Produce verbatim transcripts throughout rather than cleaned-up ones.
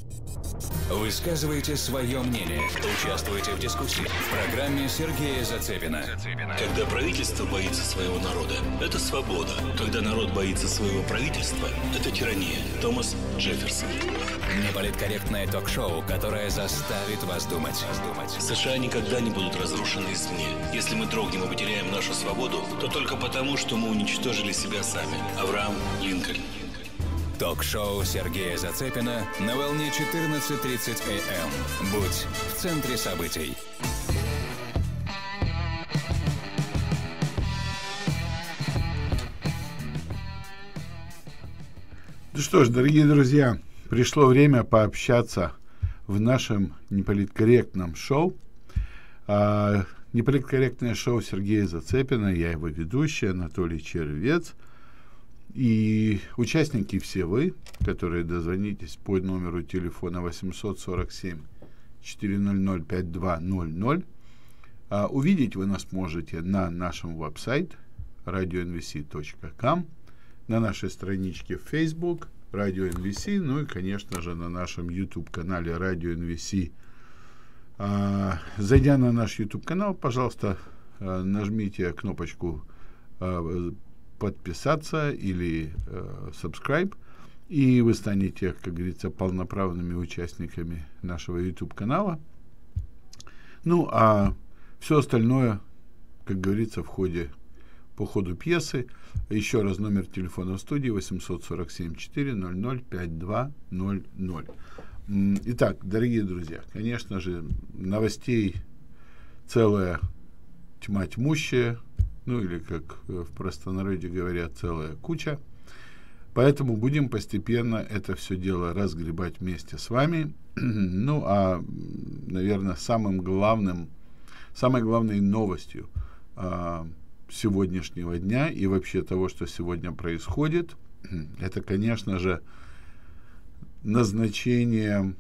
Высказывайте свое мнение. Участвуйте в дискуссии. В программе Сергея Зацепина. Когда правительство боится своего народа, это свобода. Когда народ боится своего правительства, это тирания. Томас Джефферсон. Неполиткорректное ток-шоу, которое заставит вас думать. США никогда не будут разрушены извне. Если мы дрогнем и потеряем нашу свободу, то только потому, что мы уничтожили себя сами. Авраам Линкольн. Ток-шоу Сергея Зацепина на волне четырнадцать тридцать эй эм. Будь в центре событий. Ну что ж, дорогие друзья, пришло время пообщаться в нашем неполиткорректном шоу. А, неполиткорректное шоу Сергея Зацепина, я его ведущий, Анатолий Червец. И участники все вы, которые дозвонитесь по номеру телефона восемьсот сорок семь четыреста пятьдесят два ноль ноль. А, увидеть вы нас можете на нашем веб-сайте радио эн ви си точка ком, на нашей страничке в Facebook Радио эн ви си, ну и, конечно же, на нашем YouTube-канале Радио эн ви си. А, зайдя на наш YouTube-канал, пожалуйста, а, нажмите кнопочку а, подписаться или э, subscribe, и вы станете, как говорится, полноправными участниками нашего YouTube-канала. Ну, а все остальное, как говорится, в ходе, по ходу пьесы. Еще раз, номер телефона в студии восемьсот сорок семь четыреста пятьдесят два ноль ноль. Итак, дорогие друзья, конечно же, новостей целая тьма тьмущая, ну или, как в простонародье говорят, целая куча. Поэтому будем постепенно это все дело разгребать вместе с вами. Ну, а, наверное, самым главным, самой главной новостью а, сегодняшнего дня и вообще того, что сегодня происходит, это, конечно же, назначение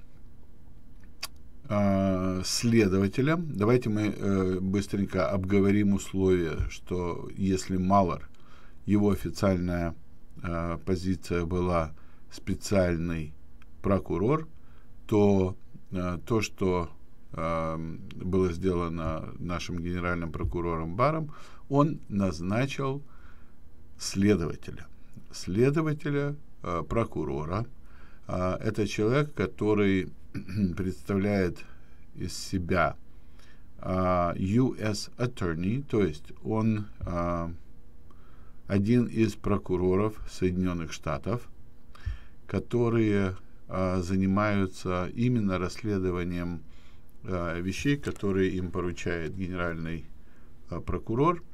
следователя. Давайте мы э, быстренько обговорим условия, что если Маллер, его официальная э, позиция была специальный прокурор, то э, то, что э, было сделано нашим генеральным прокурором Барром, он назначил следователя. Следователя, э, прокурора. Э, это человек, который представляет из себя uh, ю эс Attorney, то есть он uh, один из прокуроров Соединенных Штатов, которые uh, занимаются именно расследованием uh, вещей, которые им поручает генеральный uh, прокурор.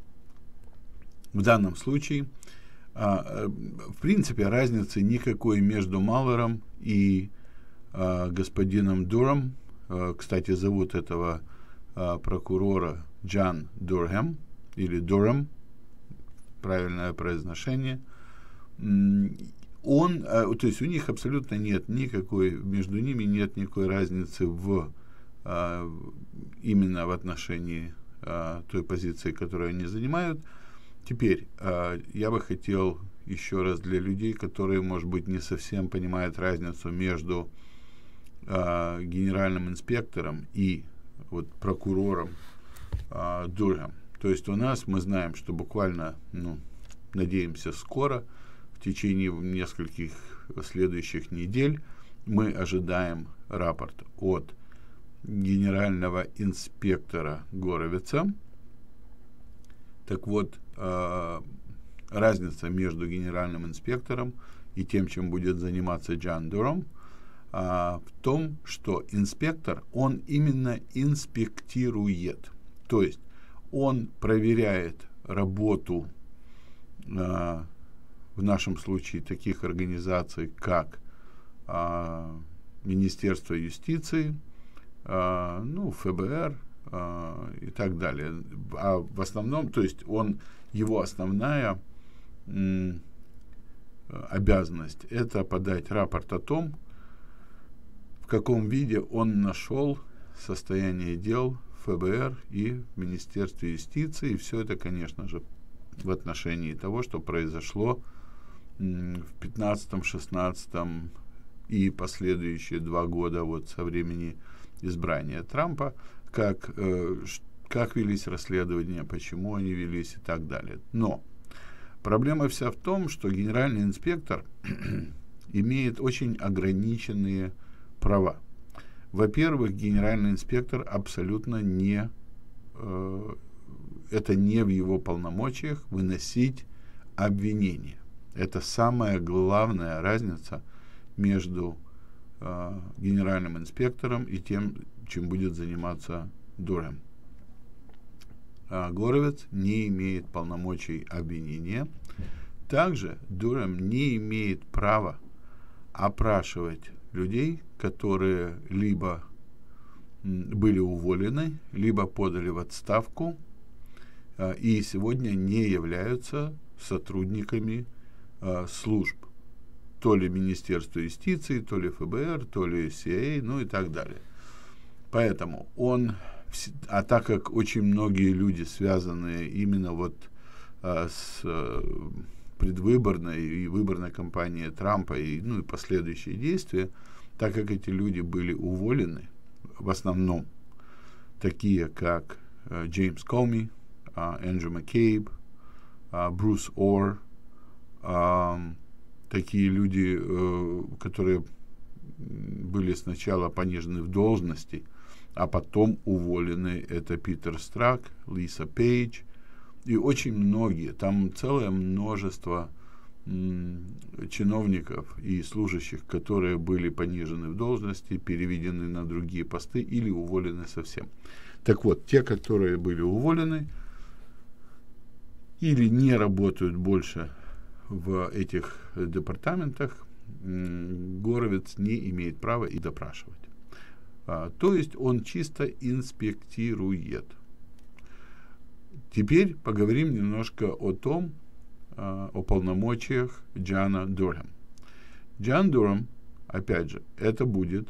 В данном случае, uh, в принципе, разницы никакой между Маллером и Uh, господином Дуром. Uh, кстати, зовут этого uh, прокурора Джон Дурхэм или Дурхэм, правильное произношение. Mm, он, uh, то есть у них абсолютно нет никакой, между ними нет никакой разницы в uh, именно в отношении uh, той позиции, которую они занимают. Теперь uh, я бы хотел еще раз для людей, которые, может быть, не совсем понимают разницу между Uh, генеральным инспектором и вот, прокурором uh, Дурхэм. То есть у нас, мы знаем, что буквально, ну, надеемся, скоро, в течение нескольких следующих недель, мы ожидаем рапорт от генерального инспектора Горовица. Так вот, uh, разница между генеральным инспектором и тем, чем будет заниматься Джон Дурхэм, А, в том, что инспектор, он именно инспектирует, то есть он проверяет работу, а, в нашем случае, таких организаций, как а, Министерство юстиции, а, ну, эф бэ эр а, и так далее. А в основном, то есть он, его основная м, обязанность – это подать рапорт о том, в каком виде он нашел состояние дел в эф бэ эр и в Министерстве юстиции. И все это, конечно же, в отношении того, что произошло в пятнадцатом, шестнадцатом и последующие два года вот со времени избрания Трампа, как, э, как велись расследования, почему они велись и так далее. Но проблема вся в том, что генеральный инспектор имеет очень ограниченные права. Во-первых, генеральный инспектор абсолютно не, э, это не в его полномочиях выносить обвинения. Это самая главная разница между э, генеральным инспектором и тем, чем будет заниматься Дурем. Э, Горовец не имеет полномочий обвинения. Также Дурем не имеет права опрашивать людей, которые либо были уволены, либо подали в отставку э, и сегодня не являются сотрудниками э, служб, то ли Министерства юстиции, то ли эф бэ эр, то ли си ай эй, ну и так далее. Поэтому он, а так как очень многие люди, связанные именно вот э, с э, предвыборной и выборной кампанией Трампа и, ну, и последующие действия, так как эти люди были уволены, в основном такие как э, Джеймс Коми, э, Эндрю Маккейб, э, Брюс Орр, э, такие люди, э, которые были сначала понижены в должности, а потом уволены, это Питер Страк, Лиса Пейдж и очень многие, там целое множество чиновников и служащих, которые были понижены в должности, переведены на другие посты или уволены совсем. Так вот, те, которые были уволены или не работают больше в этих департаментах, Горовец не имеет права их допрашивать. А, то есть он чисто инспектирует. Теперь поговорим немножко о том, о полномочиях Джона Дурхэм. Джон Дурхэм, опять же, это будет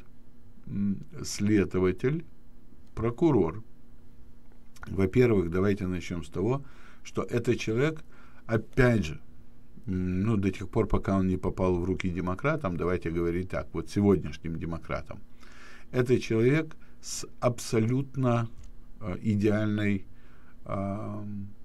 следователь, прокурор. Во-первых, давайте начнем с того, что этот человек, опять же, ну, до тех пор, пока он не попал в руки демократам, давайте говорить так, вот сегодняшним демократам, это человек с абсолютно э, идеальной э,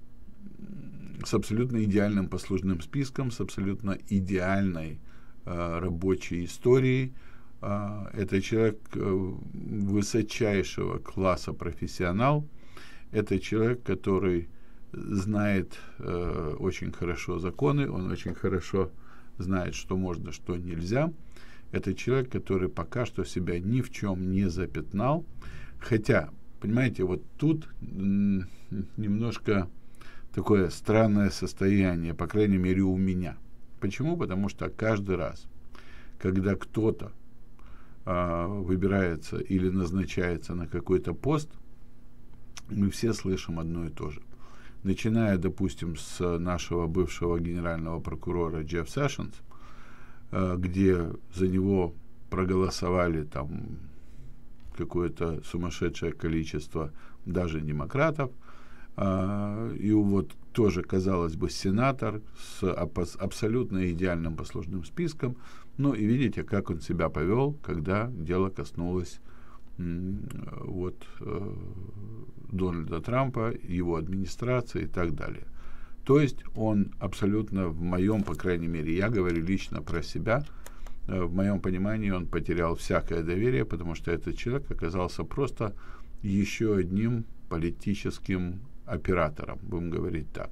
с абсолютно идеальным послужным списком, с абсолютно идеальной э, рабочей историей. Э, это человек э, высочайшего класса профессионал. Это человек, который знает э, очень хорошо законы, он очень хорошо знает, что можно, что нельзя. Это человек, который пока что себя ни в чем не запятнал. Хотя, понимаете, вот тут м- немножко такое странное состояние, по крайней мере, у меня. Почему? Потому что каждый раз, когда кто-то э, выбирается или назначается на какой-то пост, мы все слышим одно и то же. Начиная, допустим, с нашего бывшего генерального прокурора Джефф Сэшенс, э, где за него проголосовали там какое-то сумасшедшее количество даже демократов, Uh, и вот тоже, казалось бы, сенатор с аб- абсолютно идеальным послужным списком, ну и видите, как он себя повел, когда дело коснулось м- вот, э- Дональда Трампа, его администрации и так далее. То есть он абсолютно, в моем, по крайней мере, я говорю лично про себя, э- в моем понимании он потерял всякое доверие, потому что этот человек оказался просто еще одним политическим оператором, будем говорить так.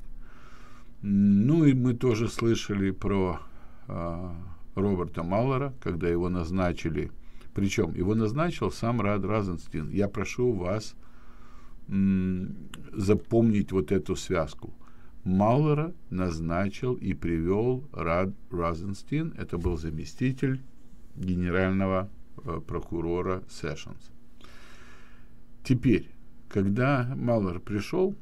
Ну и мы тоже слышали про э, Роберта Маллера, когда его назначили, причем его назначил сам Рад Розенстин. Я прошу вас м, запомнить вот эту связку. Маллера назначил и привел Рад Розенстин, это был заместитель генерального э, прокурора Сэшенс. Теперь, когда Маллер пришел,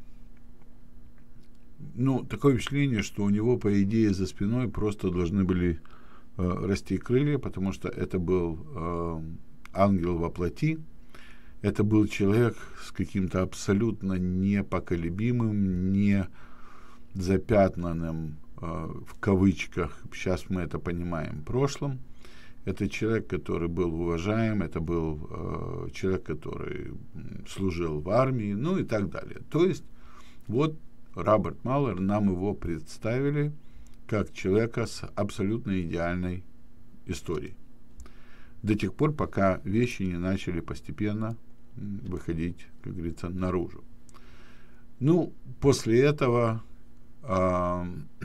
ну, такое впечатление, что у него, по идее, за спиной просто должны были э, расти крылья, потому что это был э, ангел во плоти, это был человек с каким-то абсолютно непоколебимым, не запятнанным, э, в кавычках, сейчас мы это понимаем, прошлым, Это человек, который был уважаем, это был э, человек, который служил в армии, ну и так далее. То есть вот Роберт Маллер, нам его представили как человека с абсолютно идеальной историей. До тех пор, пока вещи не начали постепенно выходить, как говорится, наружу. Ну, после этого э,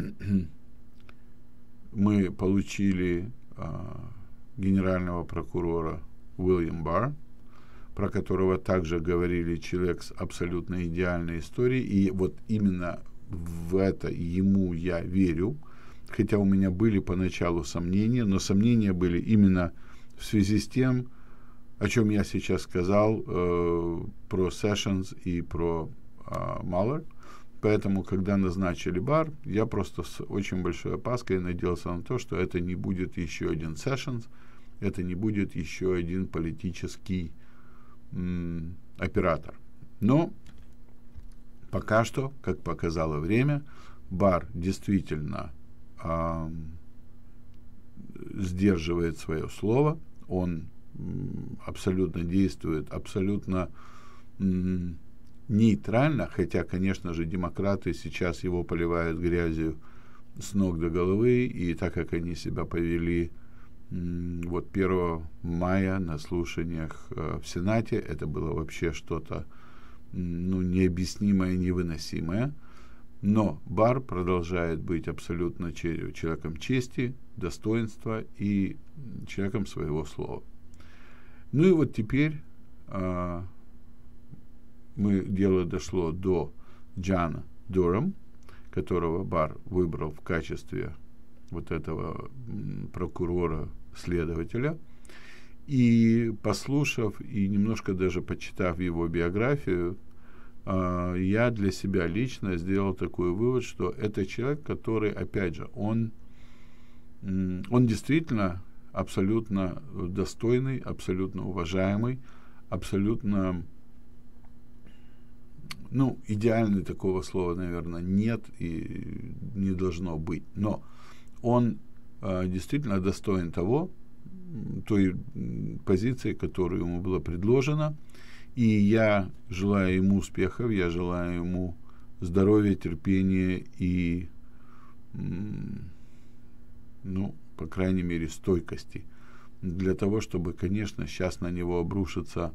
мы получили э, генерального прокурора Уильям Барр, про которого также говорили человек с абсолютно идеальной историей. И вот именно в это ему я верю, хотя у меня были поначалу сомнения, но сомнения были именно в связи с тем, о чем я сейчас сказал э, про Sessions и про э, Маллер. Поэтому, когда назначили Барр, я просто с очень большой опаской надеялся на то, что это не будет еще один Sessions, это не будет еще один политический м, оператор. Но пока что, как показало время, Барр действительно э, сдерживает свое слово, он м, абсолютно действует, абсолютно м, нейтрально, хотя, конечно же, демократы сейчас его поливают грязью с ног до головы, и так как они себя повели м, вот первого мая на слушаниях э, в Сенате, это было вообще что-то м, ну, необъяснимое, невыносимое. Но Барр продолжает быть абсолютно че- человеком чести, достоинства и человеком своего слова. Ну и вот теперь э, мы, дело дошло до Джона Дурам, которого Барр выбрал в качестве вот этого м, прокурора-следователя. И послушав и немножко даже почитав его биографию, э, я для себя лично сделал такой вывод, что это человек, который, опять же, он, м, он действительно абсолютно достойный, абсолютно уважаемый, абсолютно, ну, идеальный, такого слова, наверное, нет и не должно быть. Но он э, действительно достоин того, той позиции, которая ему была предложена. И я желаю ему успехов, я желаю ему здоровья, терпения и, ну, по крайней мере, стойкости. Для того, чтобы, конечно, сейчас на него обрушится,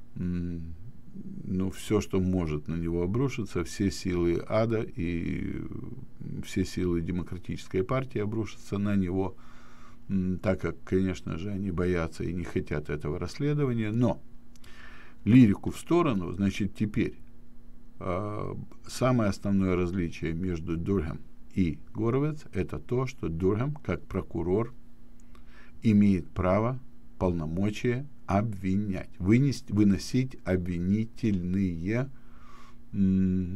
ну, все, что может на него обрушиться, все силы ада и все силы демократической партии обрушатся на него, так как, конечно же, они боятся и не хотят этого расследования. Но лирику в сторону, значит, теперь э, самое основное различие между Дурхем и Горовец — это то, что Дурхем, как прокурор, имеет право, полномочия обвинять, вынести, выносить обвинительные, м,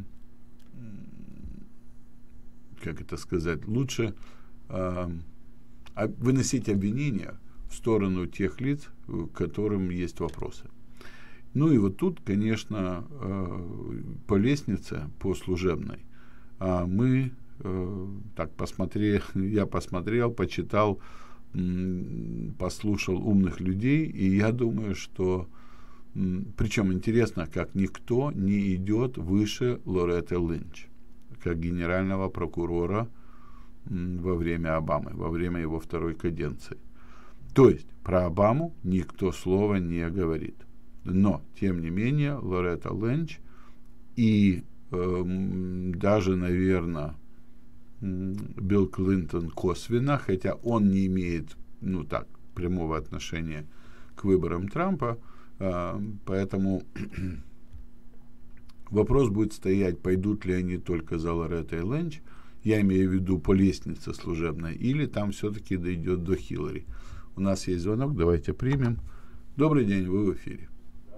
как это сказать, лучше э, выносить обвинения в сторону тех лиц, к которым есть вопросы. Ну и вот тут, конечно, по лестнице, по служебной, мы так посмотрели, я посмотрел, почитал, послушал умных людей, и я думаю, что, причем интересно, как никто не идет выше Лоретты Линч, как генерального прокурора во время Обамы, во время его второй каденции. То есть про Обаму никто слова не говорит. Но, тем не менее, Лоретта Линч и э, даже, наверное, Билл Клинтон косвенно, хотя он не имеет, ну так, прямого отношения к выборам Трампа, э, поэтому вопрос будет стоять, пойдут ли они только за Лореттой Линч, я имею в виду по лестнице служебной, или там все-таки дойдет до Хиллари. У нас есть звонок, давайте примем. Добрый день, вы в эфире.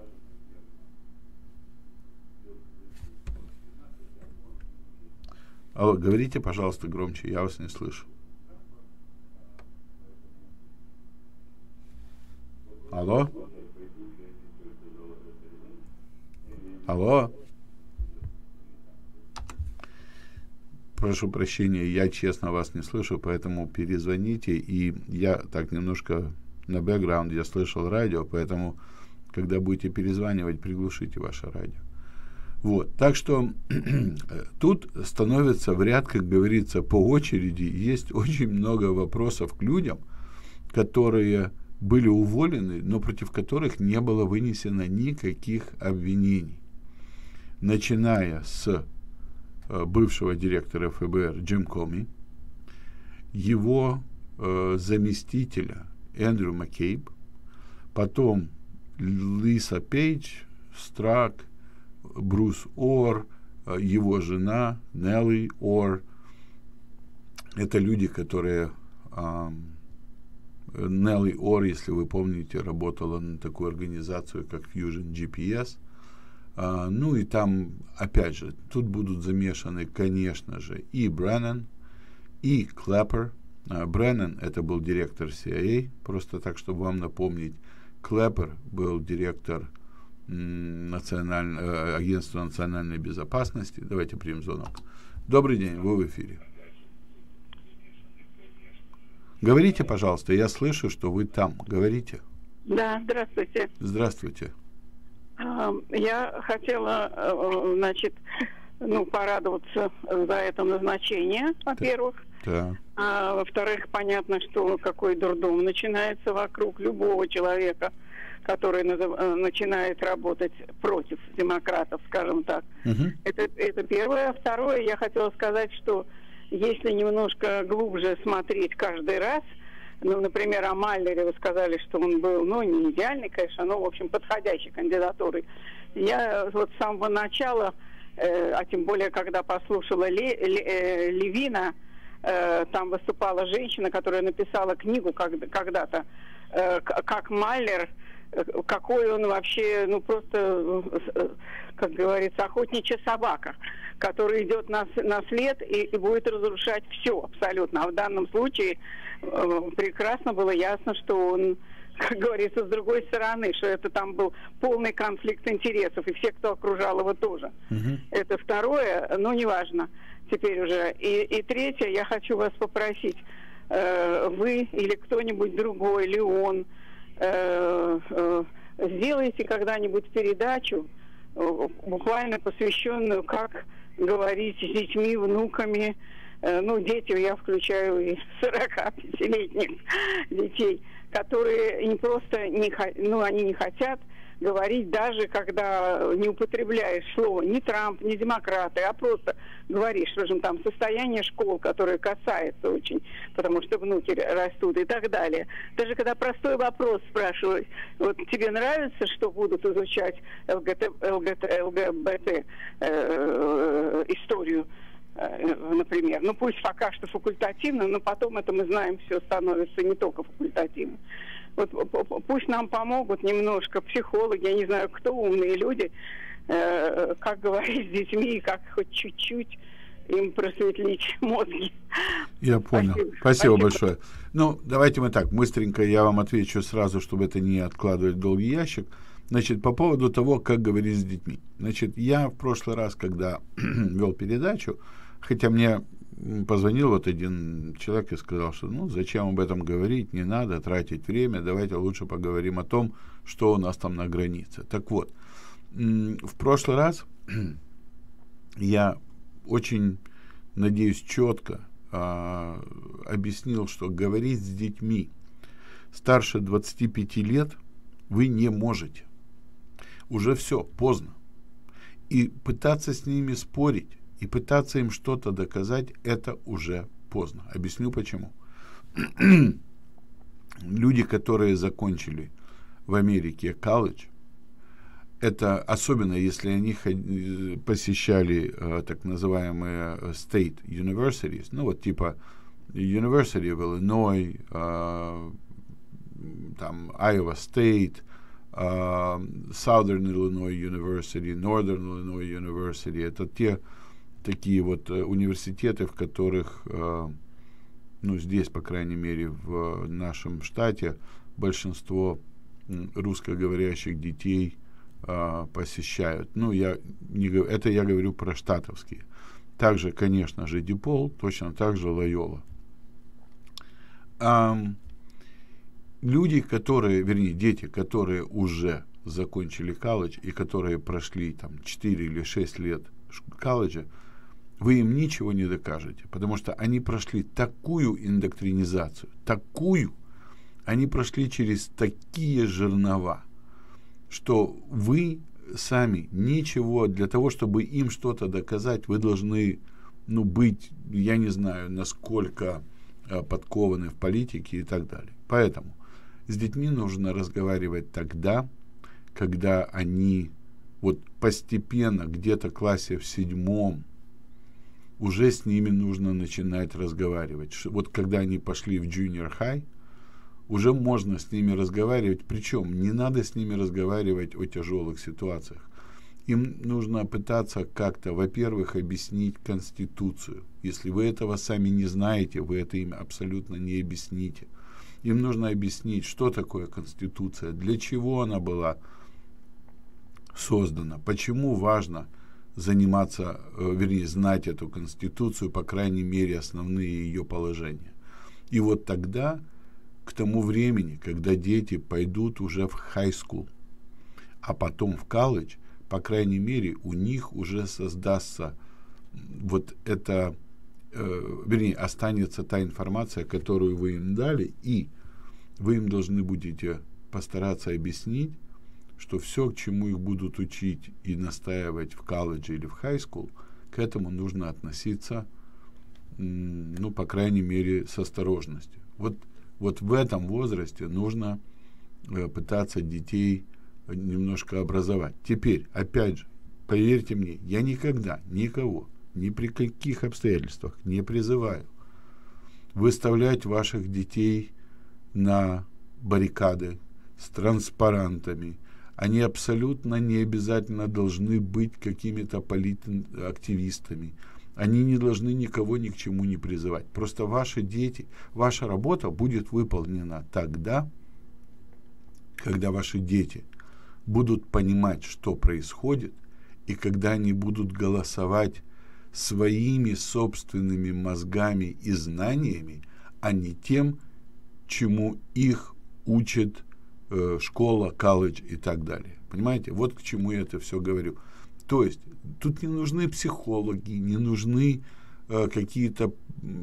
Алло, говорите, пожалуйста, громче, я вас не слышу. Алло? Алло? Прошу прощения, я честно вас не слышу, поэтому перезвоните, и я так немножко на бэкграунд я слышал радио, поэтому, когда будете перезванивать, приглушите ваше радио. Вот. Так что тут становится в ряд, как говорится, по очереди. Есть очень много вопросов к людям, которые были уволены, но против которых не было вынесено никаких обвинений. Начиная с э, бывшего директора эф бэ эр Джим Коми, его э, заместителя Эндрю Маккейб, потом Лиса Пейдж, Страк, Брюс Ор, э, его жена Нелли Ор. Это люди, которые... Э, Нелли Ор, если вы помните, работала на такую организацию, как Fusion джи пи эс. Uh, ну и там, опять же, тут будут замешаны, конечно же, и Бреннан, и Клэппер. Uh, Бреннан — это был директор си ай эй, просто так, чтобы вам напомнить. Клэппер был директор м, националь... uh, агентства национальной безопасности. Давайте примем звонок. Добрый день, вы в эфире. Говорите, пожалуйста, я слышу, что вы там. Говорите. Да, здравствуйте. Здравствуйте. Я хотела, значит, ну, порадоваться за это назначение, во-первых. Да. А во-вторых, понятно, что какой дурдом начинается вокруг любого человека, который начинает работать против демократов, скажем так. Угу. Это, это первое. Второе, я хотела сказать, что если немножко глубже смотреть каждый раз, ну, например, о Маллере вы сказали, что он был, ну, не идеальный, конечно, но, в общем, подходящей кандидатурой. Я вот с самого начала, э, а тем более, когда послушала Ле, Ле, э, Левина, э, там выступала женщина, которая написала книгу когда, когда-то, э, как Маллер, э, какой он вообще, ну, просто, э, как говорится, охотничья собака, который идет на, на след и, и будет разрушать все абсолютно. А в данном случае э, прекрасно было ясно, что он, как говорится, с другой стороны, что это там был полный конфликт интересов, и все, кто окружал его, тоже. Uh-huh. Это второе, но неважно теперь уже. И, и третье, я хочу вас попросить, э, вы или кто-нибудь другой, или он, э, э, сделайте когда-нибудь передачу, э, буквально посвященную, как говорить с детьми, внуками, э, ну, дети, я включаю и сорокапятилетних детей, которые не просто, не, ну, они не хотят говорить, даже когда не употребляешь слово ни Трамп, ни демократы, а просто говоришь, скажем, там, состояние школ, которое касается очень, потому что внуки растут и так далее. Даже когда простой вопрос спрашивают, вот тебе нравится, что будут изучать ЛГБТ, ЛГБТ, ЛГБТ э, историю, э, например, ну пусть пока что факультативно, но потом это мы знаем, все становится не только факультативно. Вот пусть нам помогут немножко психологи, я не знаю, кто, умные люди, э, как говорить с детьми, как хоть чуть-чуть им просветлить мозги. Я понял. Спасибо, Спасибо, Спасибо большое. Ну, давайте мы так, быстренько я вам отвечу сразу, чтобы это не откладывать в долгий ящик. Значит, по поводу того, как говорить с детьми. Значит, я в прошлый раз, когда вел передачу, хотя мне позвонил вот один человек и сказал, что ну зачем об этом говорить, не надо тратить время, давайте лучше поговорим о том, что у нас там на границе. Так вот, в прошлый раз я очень, надеюсь, четко а, объяснил, что говорить с детьми старше двадцати пяти лет вы не можете. Уже все, поздно. И пытаться с ними спорить, и пытаться им что-то доказать, это уже поздно. Объясню почему. Люди, которые закончили в Америке колледж, это особенно если они посещали э, так называемые state universities, ну вот типа University of Illinois, э, там Iowa State, э, Southern Illinois University, Northern Illinois University, это те такие вот э, университеты, в которых, э, ну, здесь, по крайней мере, в нашем штате большинство э, русскоговорящих детей э, посещают. Ну, я не, это я говорю про штатовские. Также, конечно же, DePaul, точно так же Лойола. Эм, люди, которые, вернее, дети, которые уже закончили колледж и которые прошли там четыре или шесть лет колледжа, вы им ничего не докажете, потому что они прошли такую индоктринизацию, такую, они прошли через такие жернова, что вы сами ничего, для того, чтобы им что-то доказать, вы должны, ну, быть, я не знаю, насколько э, подкованы в политике и так далее. Поэтому с детьми нужно разговаривать тогда, когда они вот постепенно, где-то в классе в седьмом, уже с ними нужно начинать разговаривать. Вот когда они пошли в junior high, уже можно с ними разговаривать. Причем не надо с ними разговаривать о тяжелых ситуациях. Им нужно пытаться как-то, во-первых, объяснить Конституцию. Если вы этого сами не знаете, вы это им абсолютно не объясните. Им нужно объяснить, что такое Конституция, для чего она была создана, почему важно заниматься, вернее, знать эту Конституцию, по крайней мере, основные ее положения. И вот тогда, к тому времени, когда дети пойдут уже в high school, а потом в колледж, по крайней мере, у них уже создастся вот это, э, вернее, останется та информация, которую вы им дали, и вы им должны будете постараться объяснить, что все, к чему их будут учить и настаивать в колледже или в high school, к этому нужно относиться, ну, по крайней мере, с осторожностью. Вот, вот в этом возрасте нужно э, пытаться детей немножко образовать. Теперь, опять же, поверьте мне, я никогда никого, ни при каких обстоятельствах не призываю выставлять ваших детей на баррикады с транспарантами. Они абсолютно не обязательно должны быть какими-то политактивистами. Они не должны никого ни к чему не призывать. Просто ваши дети, ваша работа будет выполнена тогда, когда ваши дети будут понимать, что происходит, и когда они будут голосовать своими собственными мозгами и знаниями, а не тем, чему их учат э, школа, колледж и так далее. Понимаете? Вот к чему я это все говорю. То есть тут не нужны психологи, не нужны э, какие-то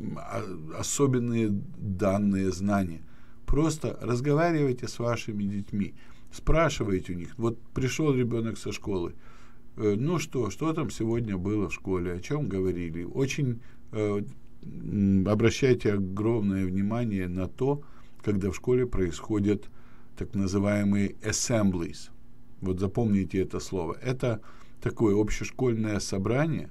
э, особенные данные, знания. Просто разговаривайте с вашими детьми, спрашивайте у них. Вот пришел ребенок со школы, э, ну что, что там сегодня было в школе, о чем говорили. Очень э, обращайте огромное внимание на то, когда в школе происходят так называемые assemblies. Вот запомните это слово. Это такое общешкольное собрание.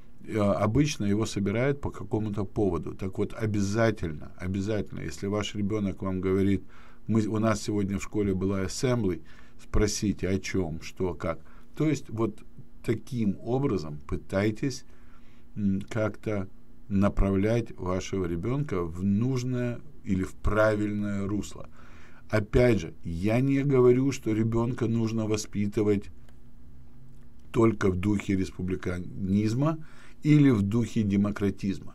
Обычно его собирают по какому-то поводу. Так вот, обязательно, обязательно, если ваш ребенок вам говорит, мы, у нас сегодня в школе была assembly, спросите, о чем, что, как. То есть, вот таким образом пытайтесь м, как-то направлять вашего ребенка в нужное или в правильное русло. Опять же, я не говорю, что ребенка нужно воспитывать только в духе республиканизма или в духе демократизма.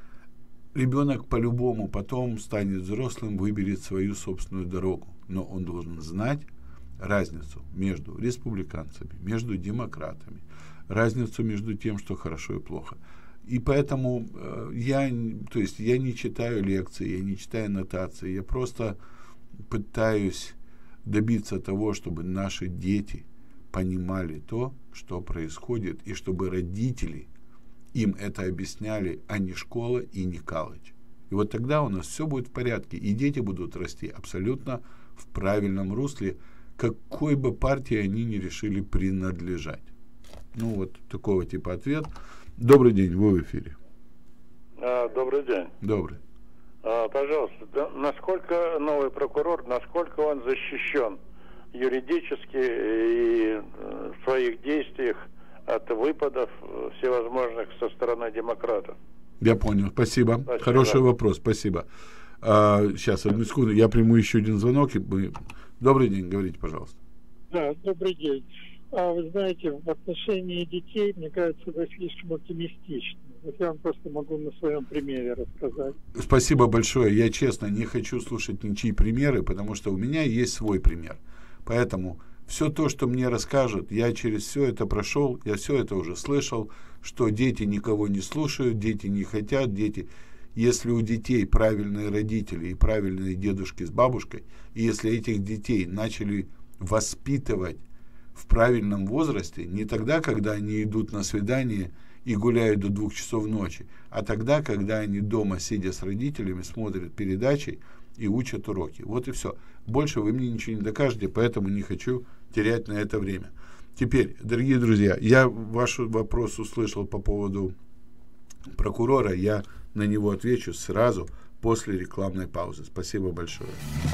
Ребенок по-любому потом станет взрослым, выберет свою собственную дорогу, но он должен знать разницу между республиканцами, между демократами, разницу между тем, что хорошо и плохо. И поэтому э, я, то есть я не читаю лекции, я не читаю нотации, я просто пытаюсь добиться того, чтобы наши дети понимали то, что происходит, и чтобы родители им это объясняли, а не школа и не колледж. И вот тогда у нас все будет в порядке, и дети будут расти абсолютно в правильном русле, какой бы партии они ни решили принадлежать. Ну вот такого типа ответ. Добрый день, вы в эфире. А, добрый день. Добрый. А, пожалуйста, да, насколько новый прокурор, насколько он защищен юридически и в своих действиях от выпадов всевозможных со стороны демократов? Я понял, спасибо. спасибо. Хороший вопрос, спасибо. А, сейчас, одну секунду, я приму еще один звонок. И мы... Добрый день, говорите, пожалуйста. Да, добрый день. А вы знаете, в отношении детей, мне кажется, вы слишком оптимистичны. Я вам просто могу на своем примере рассказать. Спасибо большое. Я, честно, не хочу слушать ничьи примеры, потому что у меня есть свой пример. Поэтому все то, что мне расскажут, я через все это прошел, я все это уже слышал, что дети никого не слушают, дети не хотят, дети... Если у детей правильные родители и правильные дедушки с бабушкой, и если этих детей начали воспитывать в правильном возрасте, не тогда, когда они идут на свидание и гуляют до двух часов ночи, а тогда, когда они дома, сидя с родителями, смотрят передачи и учат уроки. Вот и все. Больше вы мне ничего не докажете, поэтому не хочу терять на это время. Теперь, дорогие друзья, я ваш вопрос услышал по поводу прокурора. Я на него отвечу сразу после рекламной паузы. Спасибо большое.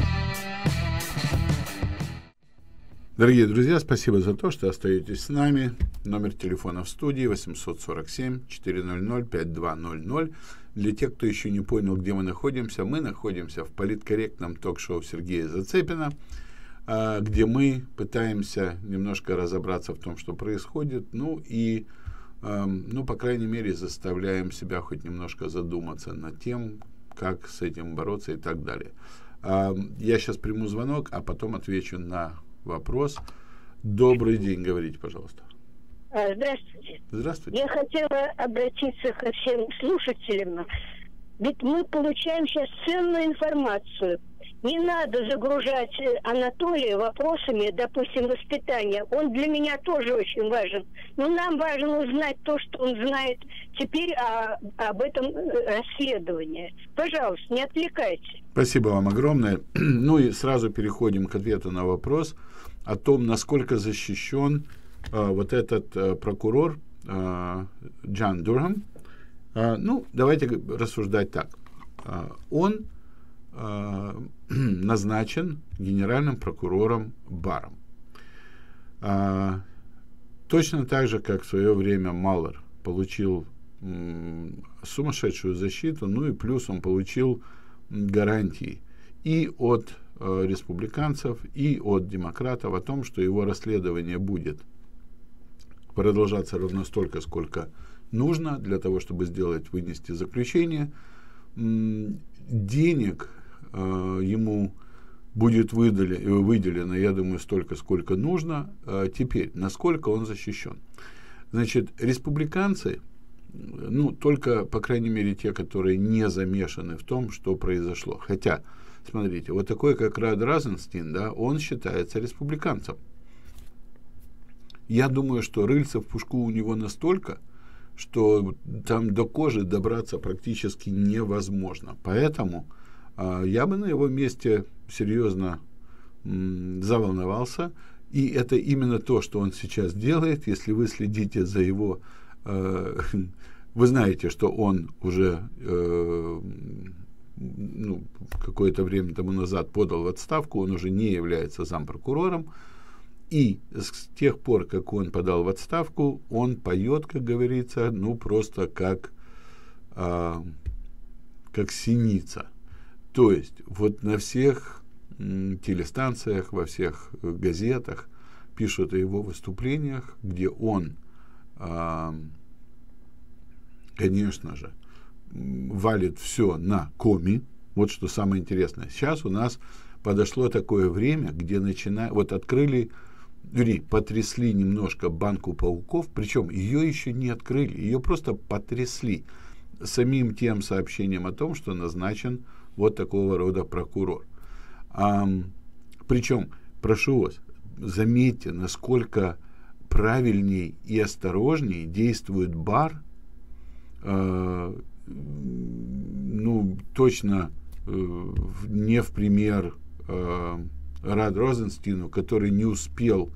Дорогие друзья, спасибо за то, что остаетесь с нами. Номер телефона в студии восемьсот сорок семь четыреста пятьдесят два ноль ноль. Для тех, кто еще не понял, где мы находимся, мы находимся в политкорректном ток-шоу Сергея Зацепина, где мы пытаемся немножко разобраться в том, что происходит, ну и, ну, по крайней мере, заставляем себя хоть немножко задуматься над тем, как с этим бороться и так далее. Я сейчас приму звонок, а потом отвечу на вопрос. Добрый день, говорите, пожалуйста. Здравствуйте. Здравствуйте. Я хотела обратиться ко всем слушателям. Ведь мы получаем сейчас ценную информацию. Не надо загружать Анатолия вопросами, допустим, воспитания. Он для меня тоже очень важен. Но нам важно узнать то, что он знает теперь о, об этом расследовании. Пожалуйста, не отвлекайте. Спасибо вам огромное. Ну и сразу переходим к ответу на вопрос о том, насколько защищен э, вот этот э, прокурор э, Джон Дурхам. Э, ну, давайте рассуждать так. Э, он э, назначен генеральным прокурором Барром. Э, точно так же, как в свое время Маллер получил э, сумасшедшую защиту, ну и плюс он получил гарантии и от э, республиканцев, и от демократов о том, что его расследование будет продолжаться ровно столько, сколько нужно для того, чтобы сделать, вынести заключение. М- денег э, ему будет выделено, выделено, я думаю, столько, сколько нужно. Э, теперь, насколько он защищен? Значит, республиканцы, ну, только, по крайней мере, те, которые не замешаны в том, что произошло. Хотя, смотрите, вот такой, как Рад Розенстин, да, он считается республиканцем. Я думаю, что рыльца в пушку у него настолько, что там до кожи добраться практически невозможно. Поэтому э, я бы на его месте серьезно м, заволновался. И это именно то, что он сейчас делает. Если вы следите за его... Вы знаете, что он уже э, ну, какое-то время тому назад подал в отставку, он уже не является зампрокурором, и с тех пор, как он подал в отставку, он поет, как говорится, ну просто как, э, как синица. То есть вот на всех м, телестанциях, во всех газетах пишут о его выступлениях, где он, конечно же, валит все на коми. Вот что самое интересное. Сейчас у нас подошло такое время, где начинают... Вот открыли, вернее, потрясли немножко банку пауков, причем ее еще не открыли, ее просто потрясли самим тем сообщением о том, что назначен вот такого рода прокурор. А, причем, прошу вас, заметьте, насколько правильней и осторожней действует Барр, э, ну, точно э, не в пример э, Рад Розенстину, который не успел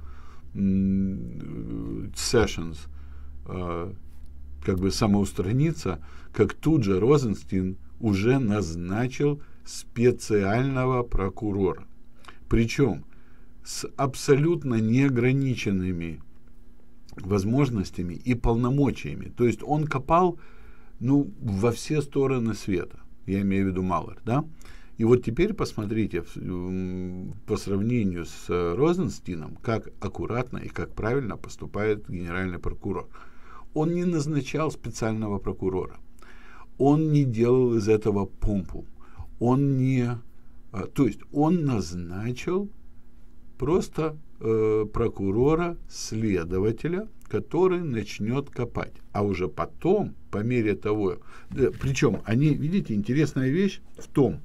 Sessions э, как бы самоустраниться, как тут же Розенстин уже назначил специального прокурора. Причем с абсолютно неограниченными возможностями и полномочиями. То есть он копал, ну, во все стороны света. Я имею в виду Маллер, да? И вот теперь посмотрите по сравнению с Розенстином, как аккуратно и как правильно поступает генеральный прокурор. он не назначал специального прокурора. Он не делал из этого помпу. Он не... То есть он назначил просто э, прокурора, следователя, который начнет копать. А уже потом, по мере того... Да, причем, они, видите, интересная вещь в том,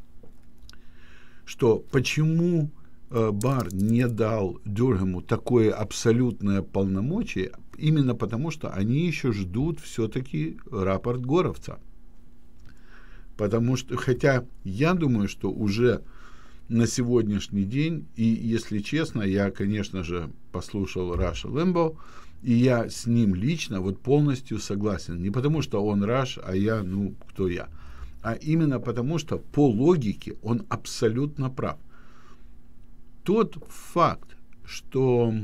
что почему э, Барр не дал Дюргему такое абсолютное полномочие, именно потому, что они еще ждут все-таки рапорт Горовца. Потому что, хотя я думаю, что уже на сегодняшний день, и если честно, я, конечно же, послушал Раша Лэмбо, и я с ним лично вот полностью согласен. Не потому, что он Раш, а я, ну, кто я. А именно потому, что по логике он абсолютно прав. Тот факт, что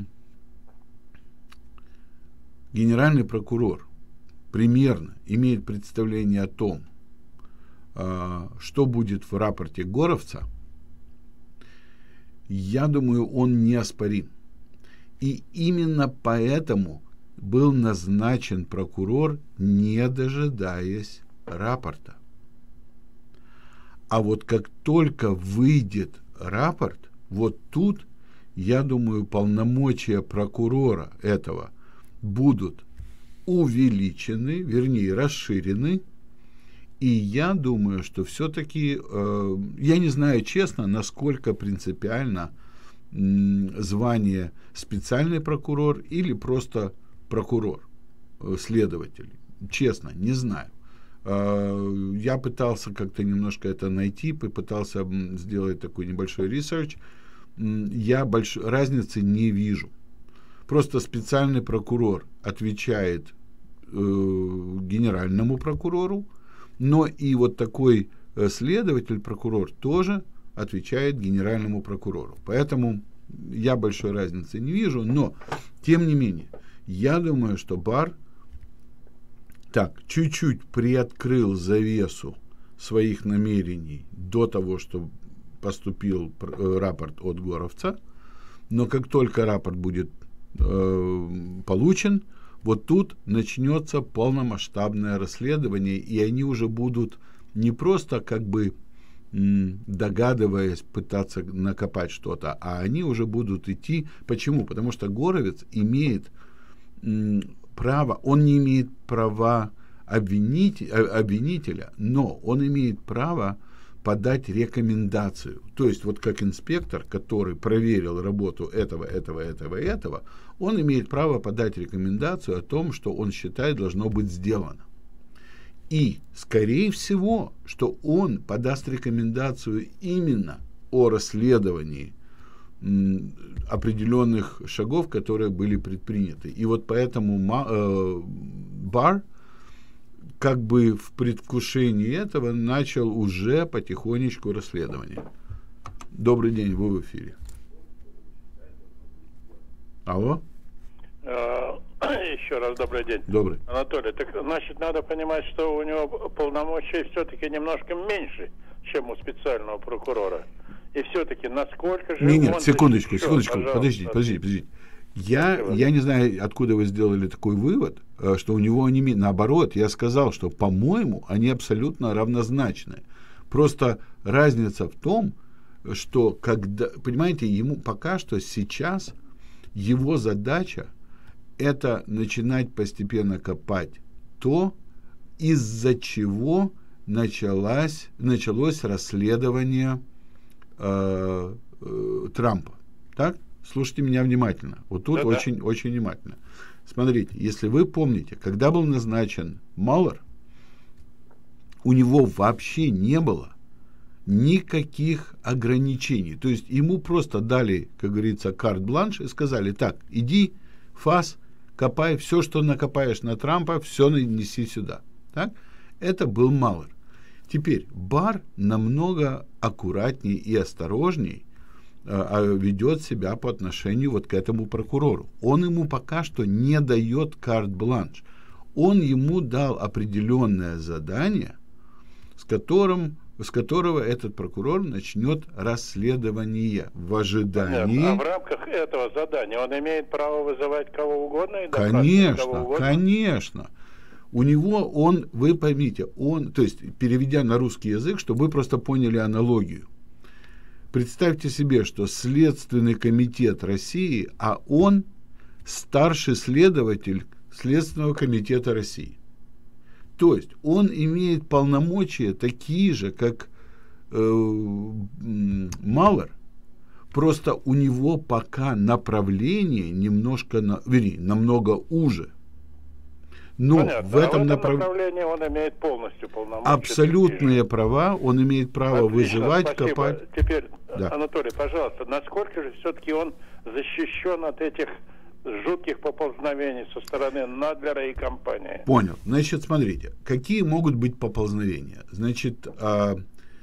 генеральный прокурор примерно имеет представление о том, что будет в рапорте Горовца, я думаю, он неоспорим. И именно поэтому был назначен прокурор, не дожидаясь рапорта. А вот как только выйдет рапорт, вот тут, я думаю, полномочия прокурора этого будут увеличены, вернее, расширены. И я думаю, что все-таки, э, я не знаю честно, насколько принципиально э, звание специальный прокурор или просто прокурор, э, следователь. Честно, не знаю. Э, я пытался как-то немножко это найти, попытался сделать такой небольшой ресерч. Я больш... разницы не вижу. Просто специальный прокурор отвечает э, генеральному прокурору, но и вот такой следователь-прокурор тоже отвечает генеральному прокурору. Поэтому я большой разницы не вижу. Но, тем не менее, я думаю, что Барр так чуть-чуть приоткрыл завесу своих намерений до того, что поступил рапорт от Горовца. Но как только рапорт будет э, получен, вот тут начнется полномасштабное расследование, и они уже будут не просто как бы м, догадываясь пытаться накопать что-то, а они уже будут идти. Почему? Потому что Горовец имеет м, право, он не имеет права обвинить, обвинителя, но он имеет право подать рекомендацию. То есть вот как инспектор, который проверил работу этого, этого, этого и этого, он имеет право подать рекомендацию о том, что он считает должно быть сделано. И, скорее всего, что он подаст рекомендацию именно о расследовании м, определенных шагов, которые были предприняты. И вот поэтому э, Барр как бы в предвкушении этого начал уже потихонечку расследование. Добрый день, вы в эфире. Алло? Еще раз добрый день. Добрый. Анатолий, так значит, надо понимать, что у него полномочий все-таки немножко меньше, чем у специального прокурора. И все-таки насколько же... Нет, нет, он секундочку, защищен? секундочку, Пожалуйста. подождите, подождите, подождите. Я, я не знаю, откуда вы сделали такой вывод, что у него они... Наоборот, я сказал, что, по-моему, они абсолютно равнозначны. Просто разница в том, что, когда... Понимаете, ему пока что сейчас его задача это начинать постепенно копать то, из-за чего началось, началось расследование э, э, Трампа. Так? Слушайте меня внимательно. Вот тут очень, очень внимательно. Смотрите, если вы помните, когда был назначен Маллер, у него вообще не было никаких ограничений. То есть ему просто дали, как говорится, карт-бланш и сказали: так, иди, фас, копай, все, что накопаешь на Трампа, все неси сюда. Так? Это был Маллер. Теперь Барр намного аккуратнее и осторожней э, ведет себя по отношению вот к этому прокурору. Он ему пока что не дает карт-бланш. Он ему дал определенное задание, с которым с которого этот прокурор начнет расследование в ожидании... Нет, а в рамках этого задания он имеет право вызывать кого угодно и конечно, кого угодно? Конечно. У него он, вы поймите, он, то есть, переведя на русский язык, чтобы вы просто поняли аналогию. Представьте себе, что Следственный комитет России, а он старший следователь Следственного комитета России. То есть он имеет полномочия такие же, как э, Маллер, просто у него пока направление немножко, на, вернее, намного уже. Но понятно. в этом, а в этом направ... направлении он имеет полностью полномочия. Абсолютные права, он имеет право Отлично, вызывать, спасибо. копать. Теперь, да. Анатолий, пожалуйста, насколько же все-таки он защищен от этих жутких поползновений со стороны Надлера и компании? Понял. Значит, смотрите, какие могут быть поползновения. Значит, а,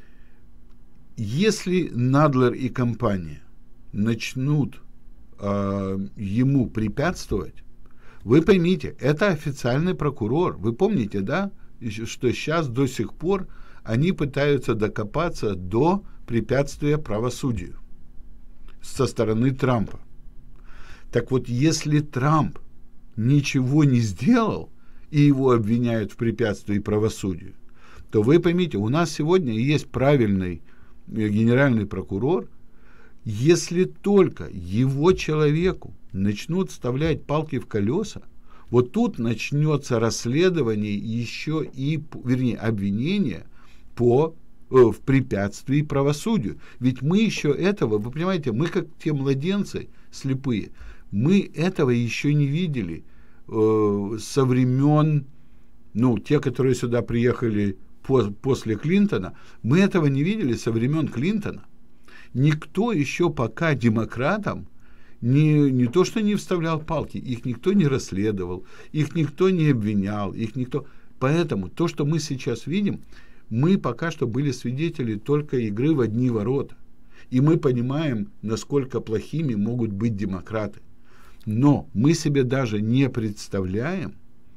если Надлер и компания начнут а, ему препятствовать, вы поймите, это официальный прокурор. Вы помните, да, что сейчас до сих пор они пытаются докопаться до препятствия правосудию со стороны Трампа. Так вот, если Трамп ничего не сделал, и его обвиняют в препятствии правосудию, то вы поймите, у нас сегодня есть правильный генеральный прокурор. Если только его человеку начнут вставлять палки в колеса, вот тут начнется расследование еще и, вернее, обвинение по, э, в препятствии правосудию. Ведь мы еще этого, вы понимаете, мы как те младенцы слепые, мы этого еще не видели э, со времен, ну, те, которые сюда приехали по, после Клинтона, мы этого не видели со времен Клинтона. Никто еще пока демократам не, не то, что не вставлял палки, их никто не расследовал, их никто не обвинял, их никто... Поэтому то, что мы сейчас видим, мы пока что были свидетели только игры в одни ворота. И мы понимаем, насколько плохими могут быть демократы. Но мы себе даже не представляем,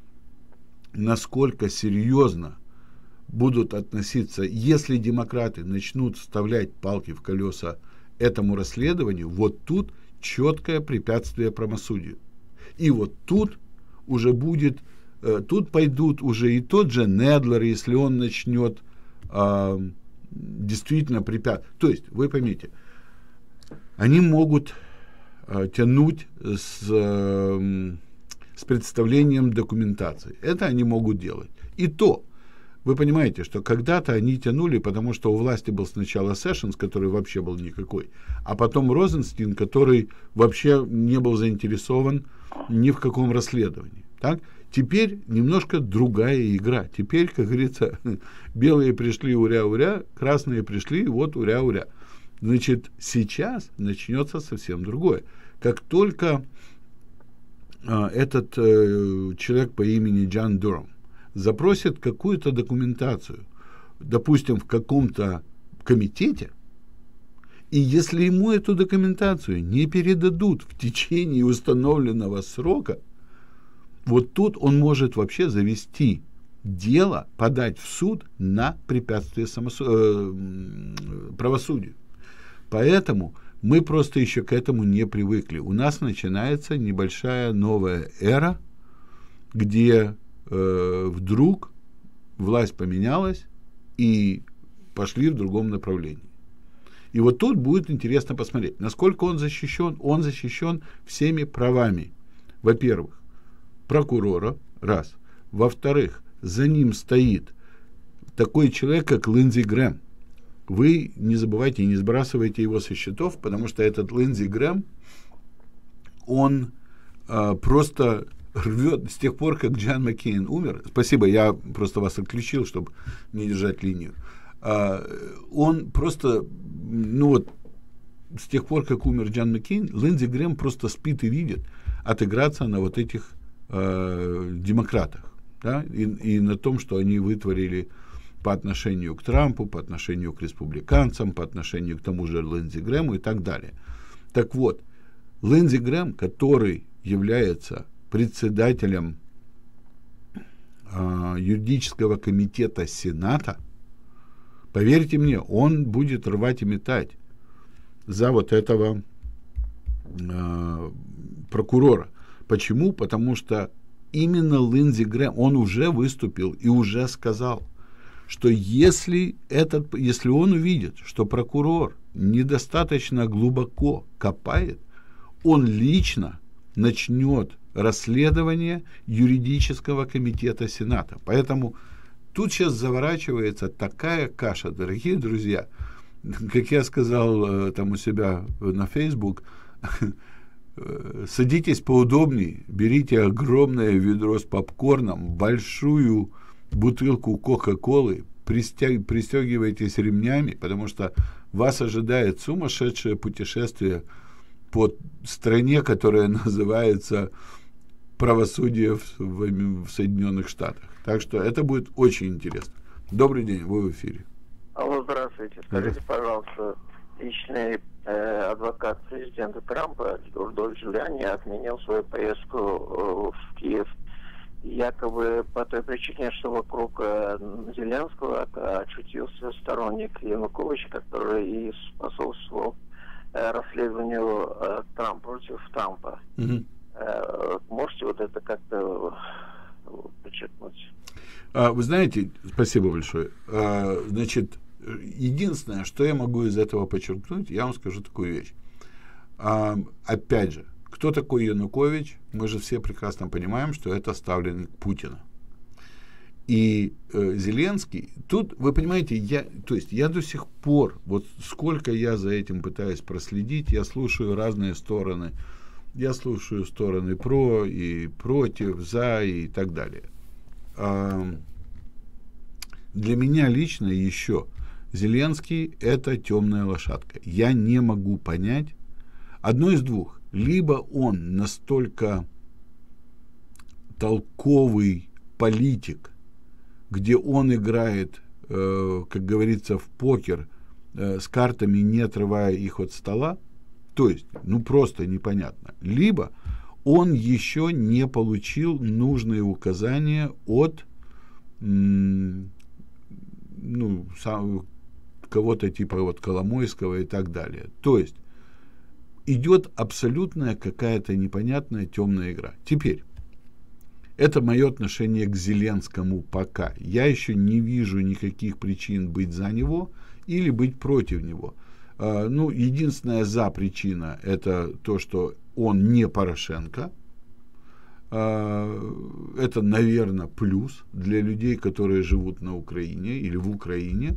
насколько серьезно будут относиться, если демократы начнут вставлять палки в колеса этому расследованию, вот тут четкое препятствие правосудию. И вот тут уже будет, э, тут пойдут уже и тот же Недлер, если он начнет э, действительно препятствовать. То есть, вы поймите, они могут э, тянуть с, э, с представлением документации. Это они могут делать. И то, вы понимаете, что когда-то они тянули, потому что у власти был сначала Сэшенс, который вообще был никакой, а потом Розенстин, который вообще не был заинтересован ни в каком расследовании. Так? Теперь немножко другая игра. Теперь, как говорится, белые пришли, уря-уря, красные пришли, вот уря-уря. Значит, сейчас начнется совсем другое. Как только а, этот э, человек по имени Джон Дюрам запросит какую-то документацию, допустим, в каком-то комитете, и если ему эту документацию не передадут в течение установленного срока, вот тут он может вообще завести дело, подать в суд на препятствие самосу... э, правосудию. Поэтому мы просто еще к этому не привыкли. У нас начинается небольшая новая эра, где вдруг власть поменялась и пошли в другом направлении. И вот тут будет интересно посмотреть, насколько он защищен. Он защищен всеми правами. Во-первых, прокурора, раз. Во-вторых, за ним стоит такой человек, как Линдзи Грэм. Вы не забывайте и не сбрасывайте его со счетов, потому что этот Линдзи Грэм, он а, просто... рвет с тех пор, как Джон Маккейн умер. Спасибо, я просто вас отключил, чтобы не держать линию. А, он просто, ну вот, с тех пор, как умер Джон Маккейн, Линдзи Грэм просто спит и видит отыграться на вот этих а, демократах, да, и, и на том, что они вытворили по отношению к Трампу, по отношению к республиканцам, по отношению к тому же Линдзи Грэму и так далее. Так вот, Линдзи Грэм, который является председателем э, юридического комитета Сената, Поверьте мне, он будет рвать и метать за вот этого э, прокурора. Почему? Потому что именно Линдзи Грэм, он уже выступил и уже сказал, что если, этот, если он увидит, что прокурор недостаточно глубоко копает, он лично начнет расследование юридического комитета Сената. Поэтому тут сейчас заворачивается такая каша, дорогие друзья. Как я сказал там у себя на Facebook, садитесь поудобнее, берите огромное ведро с попкорном, большую бутылку Кока-Колы, пристег, пристегивайтесь ремнями, потому что вас ожидает сумасшедшее путешествие по стране, которая называется правосудие в, в, в Соединенных Штатах. Так что это будет очень интересно. Добрый день, вы в эфире. Алло, здравствуйте. Скажите, пожалуйста, личный э, адвокат президента Трампа Рудольф Джулиани отменил свою поездку э, в Киев, якобы по той причине, что вокруг э, Зеленского очутился сторонник Януковича, который и способствовал э, расследованию э, Трампа против Трампа. Mm-hmm. Э, можете вот это как-то э, подчеркнуть? А, вы знаете, спасибо большое. А, значит, единственное, что я могу из этого подчеркнуть, я вам скажу такую вещь. А, опять же, кто такой Янукович? Мы же все прекрасно понимаем, что это ставленник Путина. И э, Зеленский, тут, вы понимаете, я, то есть я до сих пор, вот сколько я за этим пытаюсь проследить, я слушаю разные стороны, я слушаю стороны про и против, за и так далее. А, для меня лично еще Зеленский — это темная лошадка. Я не могу понять, одно из двух. Либо он настолько толковый политик, где он играет, э, как говорится, в покер э, с картами, не отрывая их от стола, то есть, ну, просто непонятно. Либо он еще не получил нужные указания от м, ну, сам, кого-то типа вот Коломойского и так далее. То есть, идет абсолютная какая-то непонятная темная игра. Теперь, это мое отношение к Зеленскому пока. Я еще не вижу никаких причин быть за него или быть против него. А, ну, единственная за причина — это то, что он не Порошенко. А, это, наверное, плюс для людей, которые живут на Украине или в Украине.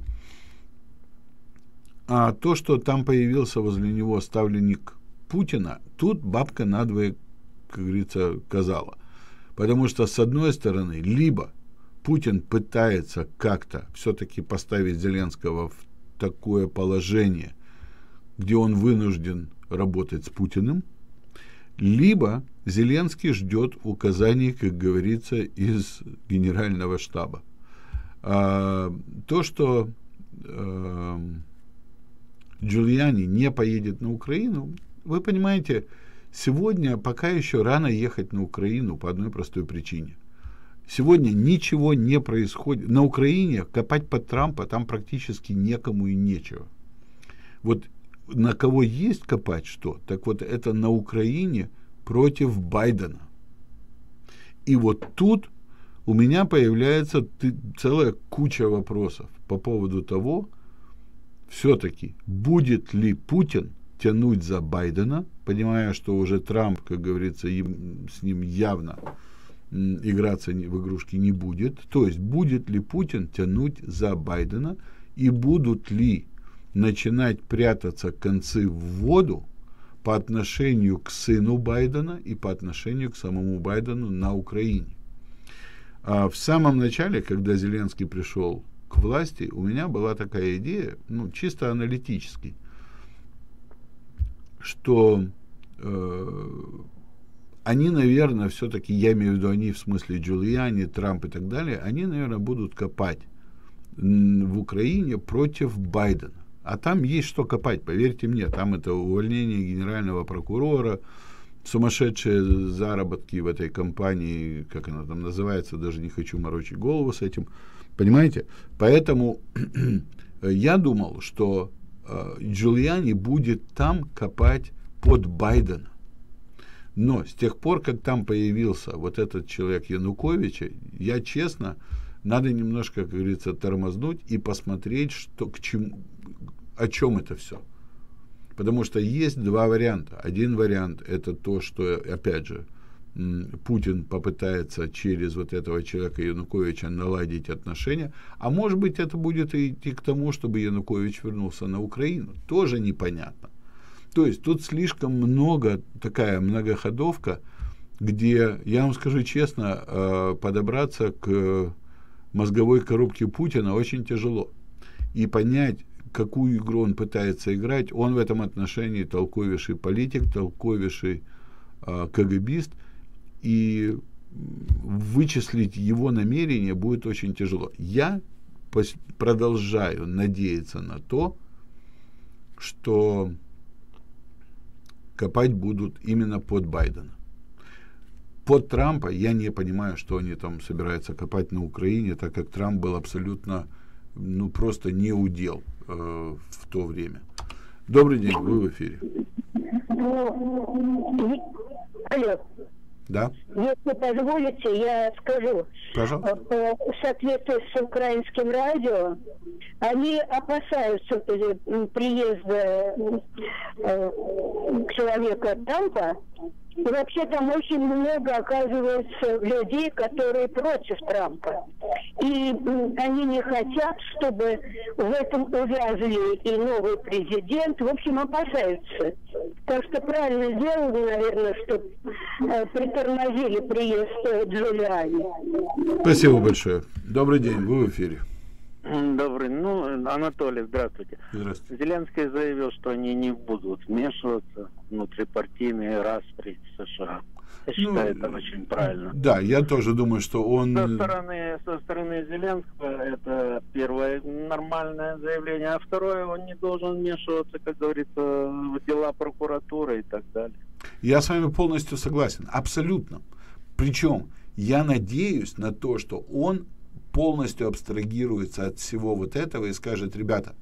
А то, что там появился возле него ставленник Путина, тут бабка надвое, как говорится, казала. Потому что, с одной стороны, либо Путин пытается как-то все-таки поставить Зеленского в такое положение, где он вынужден работать с Путиным, либо Зеленский ждет указаний, как говорится, из генерального штаба. А, то, что а, Джулиани не поедет на Украину, вы понимаете, сегодня пока еще рано ехать на Украину по одной простой причине. Сегодня ничего не происходит. На Украине копать под Трампа там практически некому и нечего. Вот на кого есть копать что, так вот это на Украине против Байдена. И вот тут у меня появляется целая куча вопросов по поводу того, все-таки будет ли Путин тянуть за Байдена, понимая, что уже Трамп, как говорится, им, с ним явно м, играться в игрушки не будет. То есть, будет ли Путин тянуть за Байдена и будут ли начинать прятаться концы в воду по отношению к сыну Байдена и по отношению к самому Байдену на Украине. А в самом начале, когда Зеленский пришел к власти, у меня была такая идея, ну, чисто аналитически, что э, они, наверное, все-таки, я имею в виду они в смысле Джулиани, Трамп и так далее, они, наверное, будут копать в Украине против Байдена. А там есть что копать, поверьте мне, там это увольнение генерального прокурора, сумасшедшие заработки в этой компании, как она там называется, даже не хочу морочить голову с этим, понимаете? Поэтому Я думал, что э, Джулиани будет там копать под Байдена. Но с тех пор, как там появился вот этот человек Януковича, я честно, надо немножко, как говорится, тормознуть и посмотреть, что, к чему, о чем это все. Потому что есть два варианта. Один вариант — это то, что, опять же, Путин попытается через вот этого человека Януковича наладить отношения, а может быть, это будет идти к тому, чтобы Янукович вернулся на Украину. Тоже непонятно. То есть тут слишком много, такая многоходовка, где, я вам скажу честно, подобраться к мозговой коробке Путина очень тяжело. И понять, какую игру он пытается играть, он в этом отношении толковейший политик, толковейший КГБист, и вычислить его намерения будет очень тяжело. Я продолжаю надеяться на то, что копать будут именно под Байдена. Под Трампа я не понимаю, что они там собираются копать на Украине, так как Трамп был абсолютно, ну, просто не удел э, в то время. Добрый день, вы в эфире. Алло. Да. Если позволите, я скажу. Пожалуйста. По соответствии с украинским радио, они опасаются приезда человека Трампа. И вообще там очень много, оказывается, людей, которые против Трампа. И они не хотят, чтобы в этом увязли и новый президент. В общем, опасаются. Так что правильно сделали, наверное, что э, притормозили приезд Джулиани. Спасибо большое. Добрый день, вы в эфире. Добрый. Ну, Анатолий, здравствуйте. Здравствуйте. Зеленский заявил, что они не будут вмешиваться в внутрипартийные распри в США. Я Ну, считаю, это очень правильно. Да, я тоже думаю, что он... Со стороны, со стороны Зеленского это первое нормальное заявление, а второе, он не должен вмешиваться, как говорится, в дела прокуратуры и так далее. Я с вами полностью согласен, абсолютно. Причем я надеюсь на то, что он полностью абстрагируется от всего вот этого и скажет: ребята,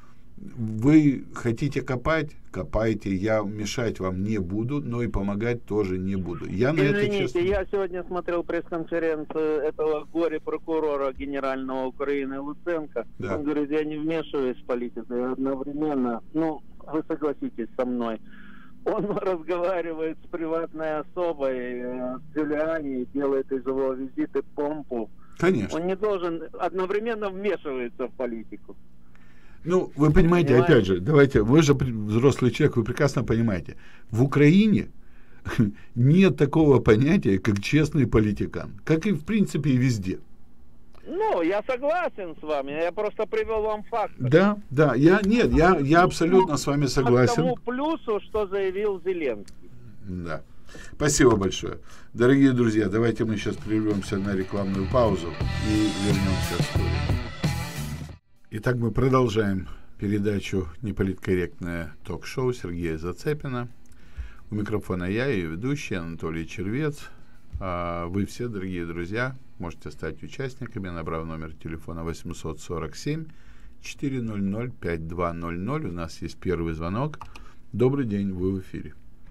вы хотите копать, копайте, я мешать вам не буду, но и помогать тоже не буду. Я на это Извините, честно... я сегодня смотрел пресс-конференцию этого горе-прокурора генерального Украины Луценко. Да. Он говорит, я не вмешиваюсь в политику, я одновременно, ну, вы согласитесь со мной, он разговаривает с приватной особой, э, с Джулиани, делает из его визиты помпу. Конечно. Он не должен одновременно вмешиваться в политику. Ну, вы понимаете, Понимаете? опять же, давайте, вы же взрослый человек, вы прекрасно понимаете, в Украине нет такого понятия, как честный политикан, как и в принципе и везде. Ну, я согласен с вами, я просто привел вам факт. Да, да, я, нет, я, я абсолютно с вами согласен. К тому плюсу, что заявил Зеленский. Да. Спасибо большое. Дорогие друзья, давайте мы сейчас прервемся на рекламную паузу и вернемся в студию. Итак, мы продолжаем передачу «Неполиткорректное ток-шоу» Сергея Зацепина. У микрофона я, ее ведущий Анатолий Червец. А вы все, дорогие друзья, можете стать участниками, набрав номер телефона восемьсот сорок семь четыреста пятьдесят два ноль ноль. У нас есть первый звонок. Добрый день, вы в эфире.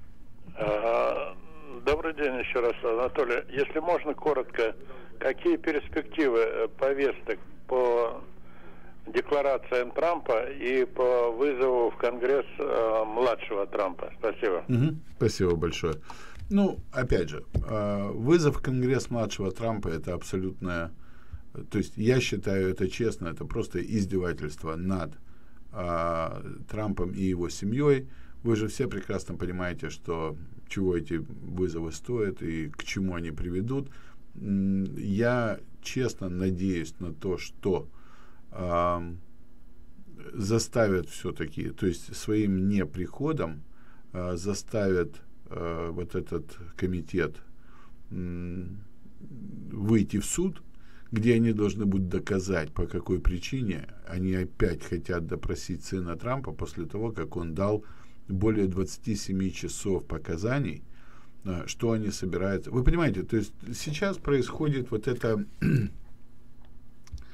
Добрый день еще раз, Анатолий. Если можно, коротко, какие перспективы повесток по декларациям Трампа и по вызову в Конгресс э, младшего Трампа? Спасибо. Угу. Спасибо большое. Ну, опять же, э, вызов в Конгресс младшего Трампа — это абсолютное... То есть я считаю это честно, это просто издевательство над э, Трампом и его семьей. Вы же все прекрасно понимаете, что чего эти вызовы стоят и к чему они приведут. Я честно надеюсь на то, что э, заставят все-таки, то есть своим неприходом э, заставят э, вот этот комитет э, выйти в суд, где они должны будут доказать, по какой причине они опять хотят допросить сына Трампа после того, как он дал более двадцати семи часов показаний, что они собираются. Вы понимаете, то есть сейчас происходит вот это,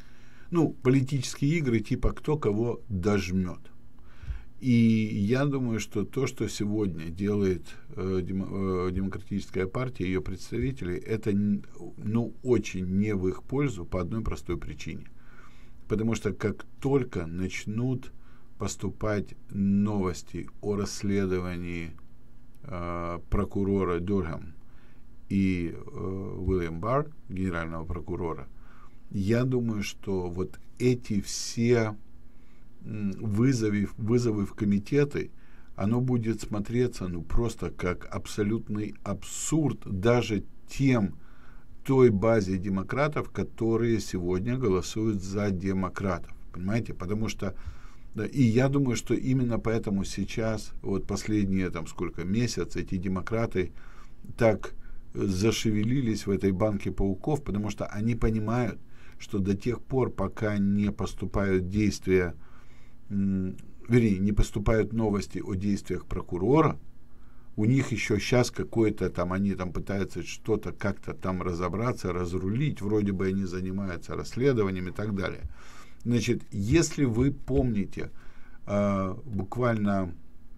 ну, политические игры типа кто кого дожмет. И я думаю, что то, что сегодня делает э, дем, э, Демократическая партия, ее представители, это ну, очень не в их пользу по одной простой причине. Потому что как только начнут поступать новости о расследовании э, прокурора Дурхэм и э, Уильям Барр, генерального прокурора, я думаю, что вот эти все вызовы, вызовы в комитеты, оно будет смотреться ну просто как абсолютный абсурд даже тем, той базе демократов, которые сегодня голосуют за демократов. Понимаете? Потому что, да, и я думаю, что именно поэтому сейчас, вот последние там сколько, месяц, эти демократы так зашевелились в этой банке пауков, потому что они понимают, что до тех пор, пока не поступают действия, вернее, не поступают новости о действиях прокурора, у них еще сейчас какое-то там, они там пытаются что-то как-то там разобраться, разрулить, вроде бы они занимаются расследованием и так далее. Значит, если вы помните, э, буквально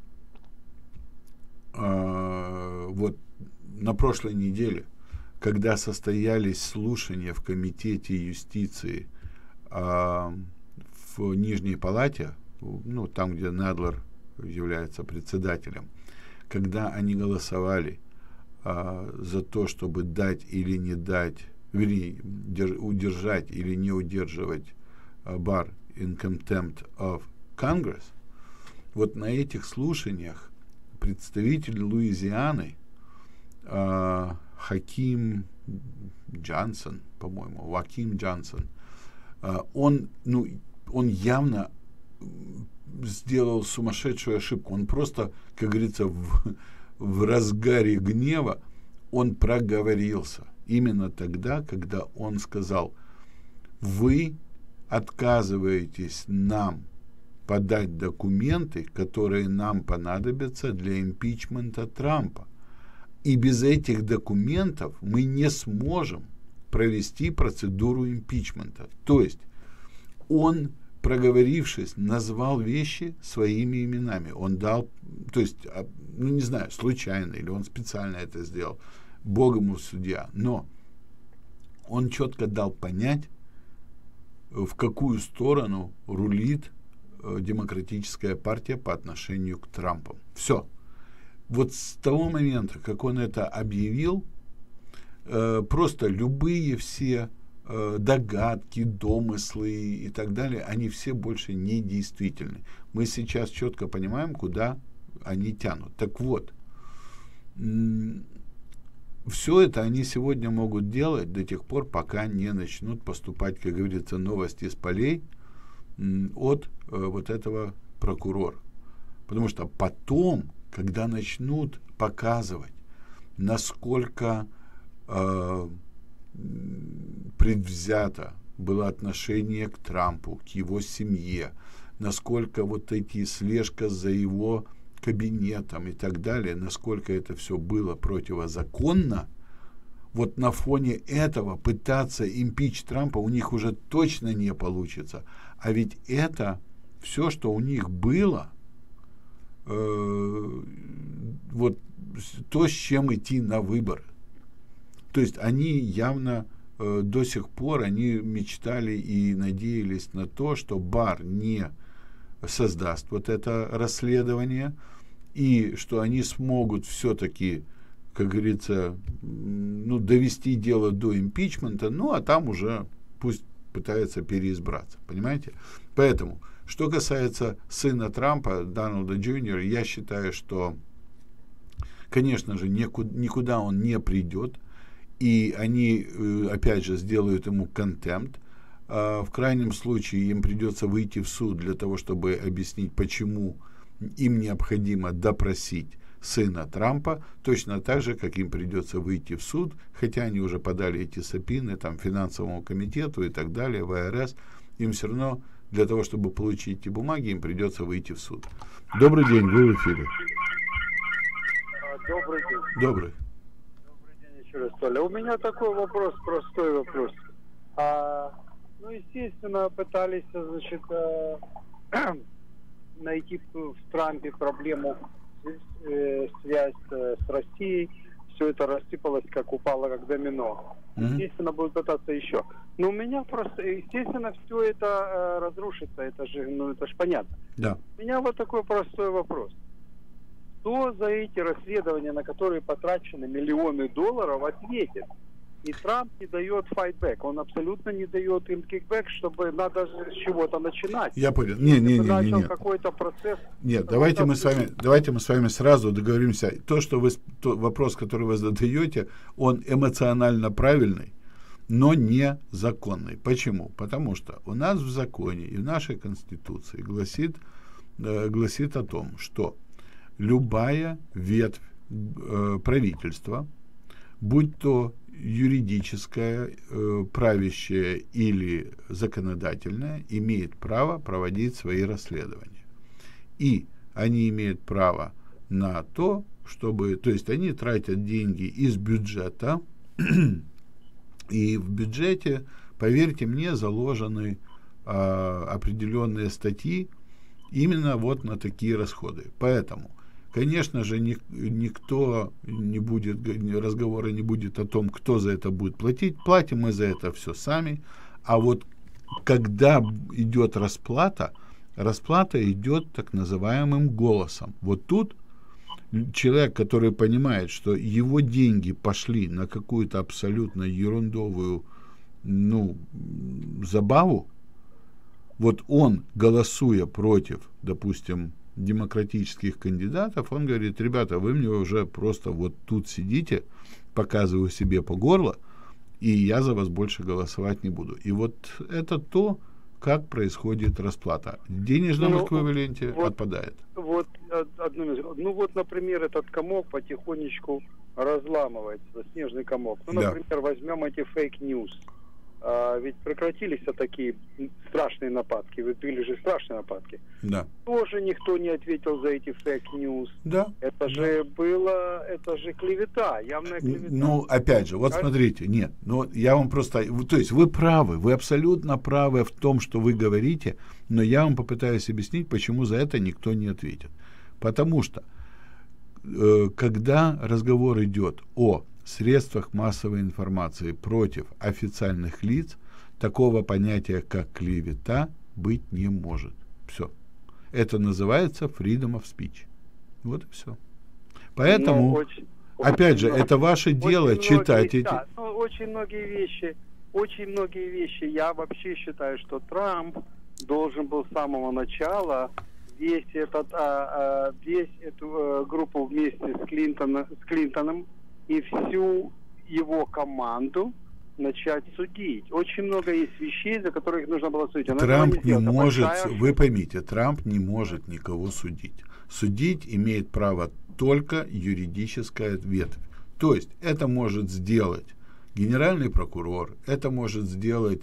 э, вот на прошлой неделе, когда состоялись слушания в Комитете юстиции э, в Нижней Палате, ну, там, где Надлер является председателем, когда они голосовали а, за то, чтобы дать или не дать, вернее, удержать или не удерживать а, Барр in contempt of Congress, вот на этих слушаниях представитель Луизианы а, Хаким Джонсон, по-моему, Уаким Джонсон, а, он, ну, он явно сделал сумасшедшую ошибку. Он просто, как говорится, в, в разгаре гнева он проговорился. Именно тогда, когда он сказал: вы отказываетесь нам подать документы, которые нам понадобятся для импичмента Трампа. И без этих документов мы не сможем провести процедуру импичмента. То есть он, проговорившись, назвал вещи своими именами. Он дал, то есть, ну не знаю, случайно, или он специально это сделал, Бог ему судья, но он четко дал понять, в какую сторону рулит э, Демократическая партия по отношению к Трампу. Все. Вот с того момента, как он это объявил, э, просто любые все догадки, домыслы и так далее, они все больше не действительны. Мы сейчас четко понимаем, куда они тянут. Так вот, все это они сегодня могут делать до тех пор, пока не начнут поступать, как говорится, новости с полей от вот этого прокурора. Потому что потом, когда начнут показывать, насколько э, предвзято было отношение к Трампу, к его семье, насколько вот эти слежка за его кабинетом и так далее, насколько это все было противозаконно, вот на фоне этого пытаться импич Трампа у них уже точно не получится. А ведь это все, что у них было, э, вот то, с чем идти на выборы. То есть они явно э, до сих пор они мечтали и надеялись на то, что Барр не создаст вот это расследование, и что они смогут все-таки, как говорится, ну, довести дело до импичмента, ну а там уже пусть пытается переизбраться. Понимаете? Поэтому, что касается сына Трампа, Дональда Джуниора, я считаю, что, конечно же, никуда, никуда он не придет. И они, опять же, сделают ему контемпт. В крайнем случае им придется выйти в суд для того, чтобы объяснить, почему им необходимо допросить сына Трампа, точно так же, как им придется выйти в суд, хотя они уже подали эти сапины там, финансовому комитету и так далее, в ай ар эс, им все равно для того, чтобы получить эти бумаги, им придется выйти в суд. Добрый день, вы в эфире. Добрый день. Добрый. Еще раз, Толя. У меня такой вопрос, простой вопрос. А Ну, естественно, пытались, значит, э, найти в Трампе проблему, э, связь э, с Россией. Все это рассыпалось, как упало, как домино. Mm-hmm. Естественно, будут пытаться еще. Но у меня просто, естественно, все это э, разрушится. Это же, ну, это же понятно. Да. У меня вот такой простой вопрос. Кто за эти расследования, на которые потрачены миллионы долларов, ответит? И Трамп не дает файтбэк. Он абсолютно не дает им кикбэк, чтобы надо с чего-то начинать. Я понял. Не, не, не, не, не. Какой-то процесс. Нет, давайте мы с вами, давайте мы с вами сразу договоримся. То, что вы, то, вопрос, который вы задаете, он эмоционально правильный, но не законный. Почему? Потому что у нас в законе и в нашей Конституции гласит, э, гласит о том, что любая ветвь э, правительства, будь то юридическая, э, правящая или законодательная, имеет право проводить свои расследования. И они имеют право на то, чтобы, то есть они тратят деньги из бюджета, и в бюджете, поверьте мне, заложены э, определенные статьи именно вот на такие расходы. Поэтому, конечно же, ни, никто не будет, разговора не будет о том, кто за это будет платить. Платим мы за это все сами. А вот когда идет расплата, расплата идет так называемым голосом. Вот тут человек, который понимает, что его деньги пошли на какую-то абсолютно ерундовую, ну, забаву, вот он, голосуя против, допустим, демократических кандидатов, он говорит: ребята, вы мне уже просто вот тут сидите, показываю себе по горло, и я за вас больше голосовать не буду. И вот это то, как происходит расплата. В денежном ну, эквиваленте вот, отпадает. Вот, одну минуту. Ну вот, например, этот комок потихонечку разламывается, снежный комок. Ну, например, да. возьмем эти фейк-ньюс. А, ведь прекратились такие страшные нападки, ведь были же страшные нападки. Да. Тоже никто не ответил за эти фейк-ньюс. Да. Это да. же было, это же клевета, явная клевета. Ну, опять же, вот а? смотрите, нет, ну, я вам просто, то есть вы правы, вы абсолютно правы в том, что вы говорите, но я вам попытаюсь объяснить, почему за это никто не ответит. Потому что, э, когда разговор идет о средствах массовой информации против официальных лиц, такого понятия, как клевета, быть не может. Все. Это называется freedom of speech. Вот и все. Поэтому, очень, опять очень же, много, это ваше дело читать эти... Да, ну, очень многие вещи, очень многие вещи, я вообще считаю, что Трамп должен был с самого начала весь этот, а, а, весь эту а, группу вместе с, Клинтон, с Клинтоном и всю его команду начать судить. Очень много есть вещей, за которых нужно было судить. Она Трамп не, не может, большая... вы поймите, Трамп не может никого судить. Судить имеет право только юридическая ветвь. То есть это может сделать генеральный прокурор, это может сделать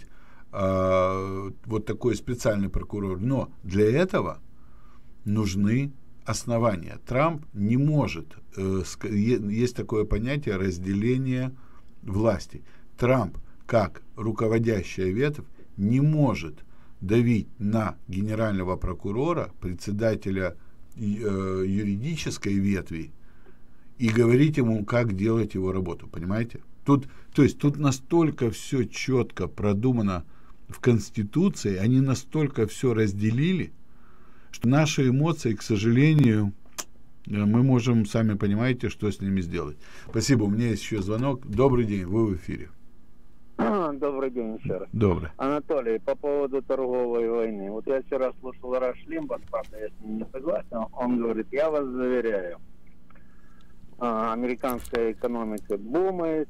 э, вот такой специальный прокурор. Но для этого нужны основания. Трамп не может, э, есть такое понятие разделения власти. Трамп, как руководящая ветвь, не может давить на генерального прокурора, председателя э, юридической ветви, и говорить ему, как делать его работу. Понимаете? Тут, то есть тут настолько все четко продумано в Конституции, они настолько все разделили, что наши эмоции, к сожалению, мы можем, сами понимаете, что с ними сделать. Спасибо. У меня есть еще звонок. Добрый день, вы в эфире. Добрый день еще раз. Добрый. Анатолий, по поводу торговой войны. Вот я вчера слушал Раш Лимбах, правда, я с ним не согласен. Он говорит: я вас заверяю, американская экономика бумает,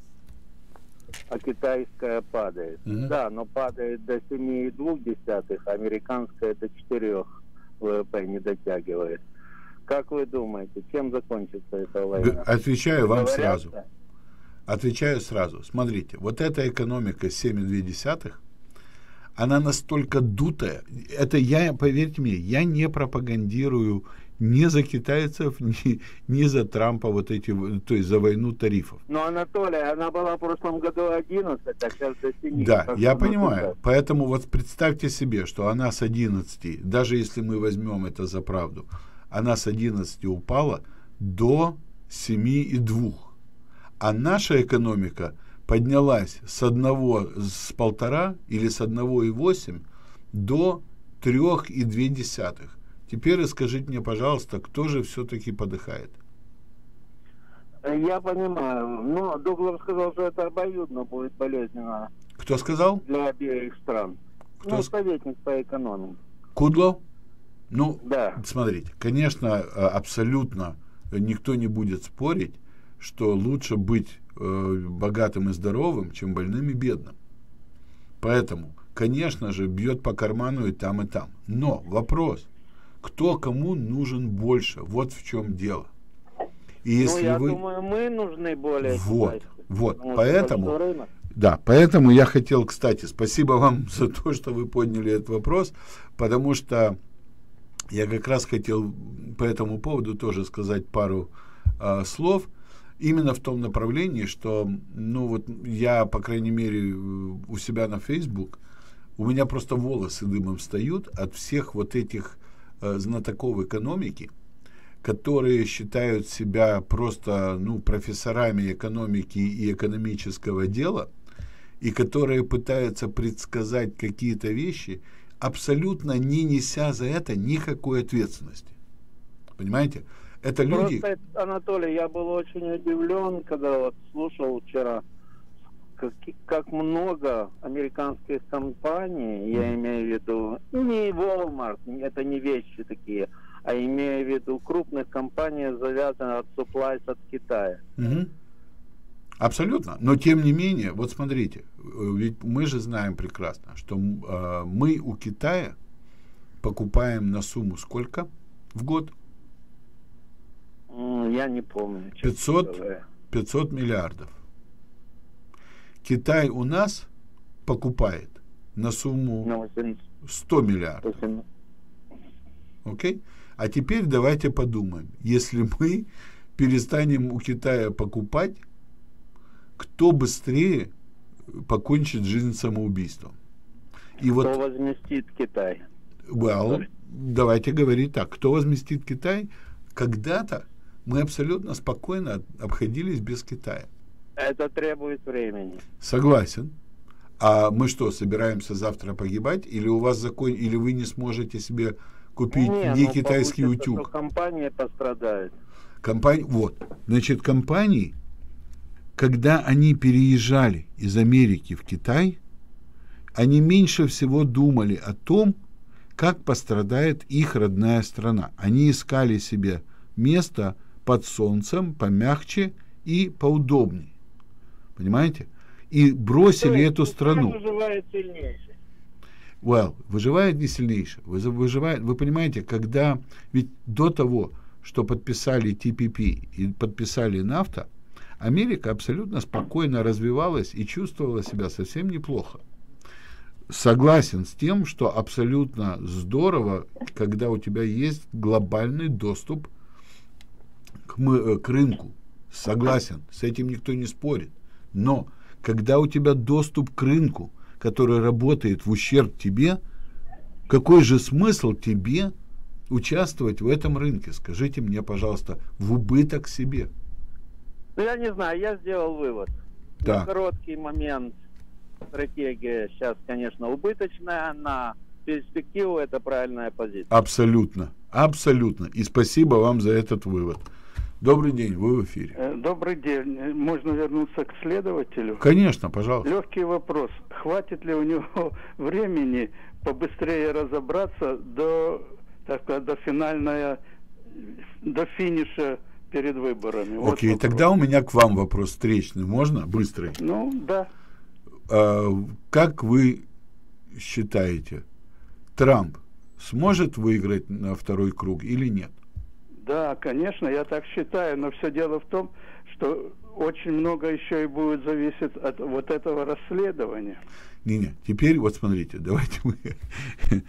а китайская падает. Mm-hmm. Да, но падает до семь целых две десятых, а американская до четырех ВВП не дотягивает. Как вы думаете, чем закончится эта война? Отвечаю вам Говорят, сразу. Отвечаю сразу. Смотрите, вот эта экономика семь целых две десятых, она настолько дутая. Это я, поверьте мне, я не пропагандирую ни за китайцев, ни, ни за Трампа, вот эти, то есть за войну тарифов. Но, Анатолий, она была в прошлом году одиннадцать, а сейчас до семи. Да, я понимаю. Поэтому вот представьте себе, что она с одиннадцати, даже если мы возьмем это за правду, она с одиннадцати упала до семи и двух. А наша экономика поднялась с одного, с полтора или с одного и восемь до трех и две десятых. Теперь скажите мне, пожалуйста, кто же все-таки подыхает? Я понимаю. Но Дуглов сказал, что это обоюдно будет болезненно. Кто сказал? Для обеих стран. Кто Ну, ск... советник по экономике. Кудлов? Ну, да. Смотрите, конечно, абсолютно никто не будет спорить, что лучше быть э, богатым и здоровым, чем больным и бедным. Поэтому, конечно же, бьет по карману и там, и там. Но вопрос, кто кому нужен больше? Вот в чем дело. И если ну, я вы... думаю, мы нужны более. Вот, вот, потому поэтому... Да, поэтому я хотел, кстати, спасибо вам за то, что вы подняли этот вопрос, потому что я как раз хотел по этому поводу тоже сказать пару э, слов, именно в том направлении, что, ну вот я, по крайней мере, у себя на Facebook, у меня просто волосы дымом встают от всех вот этих э, знатоков экономики, которые считают себя просто, ну, профессорами экономики и экономического дела, и которые пытаются предсказать какие-то вещи, абсолютно не неся за это никакой ответственности. Понимаете? Это люди... Просто, Анатолий, я был очень удивлен, когда вот слушал вчера, как, как много американских компаний, я имею в виду, не Walmart, это не вещи такие, а имею в виду крупных компаний, завязанных от supplies от Китая. Угу. Абсолютно. Но тем не менее, вот смотрите, ведь мы же знаем прекрасно, что э, мы у Китая покупаем на сумму сколько в год? Я не помню. пятьсот, пятьсот миллиардов. Китай у нас покупает на сумму сто миллиардов. Окей? А теперь давайте подумаем, если мы перестанем у Китая покупать, кто быстрее покончит жизнь самоубийством? И кто вот, возместит Китай? Well, давайте говорить так. Кто возместит Китай? Когда-то мы абсолютно спокойно обходились без Китая. Это требует времени. Согласен. А мы что, собираемся завтра погибать? Или у вас закон, или вы не сможете себе купить не, не китайский утюг? Что компания пострадает. Компания, вот. Значит, компании, когда они переезжали из Америки в Китай, они меньше всего думали о том, как пострадает их родная страна. Они искали себе место под солнцем, помягче и поудобнее. Понимаете? И бросили есть, эту страну. Выживает сильнейший. Well, выживает не сильнейший. Выживает, вы понимаете, когда... Ведь до того, что подписали ти пи пи и подписали нафта, Америка абсолютно спокойно развивалась и чувствовала себя совсем неплохо. Согласен с тем, что абсолютно здорово, когда у тебя есть глобальный доступ к, мы, к рынку. Согласен, с этим никто не спорит. Но когда у тебя доступ к рынку, который работает в ущерб тебе, какой же смысл тебе участвовать в этом рынке? Скажите мне, пожалуйста, в убыток себе. Ну, я не знаю, я сделал вывод. Да. На короткий момент стратегия сейчас, конечно, убыточная, на перспективу это правильная позиция. Абсолютно, абсолютно. И спасибо вам за этот вывод. Добрый день, вы в эфире. Добрый день. Можно вернуться к следователю? Конечно, пожалуйста. Легкий вопрос. Хватит ли у него времени побыстрее разобраться до, так сказать, до финального, до финиша перед выборами? Окей, вот тогда у меня к вам вопрос встречный. Можно? Быстрый? Ну, да. А, как вы считаете, Трамп сможет выиграть на второй круг или нет? Да, конечно, я так считаю, но все дело в том, что очень много еще и будет зависеть от вот этого расследования. Не-не, теперь вот смотрите, давайте мы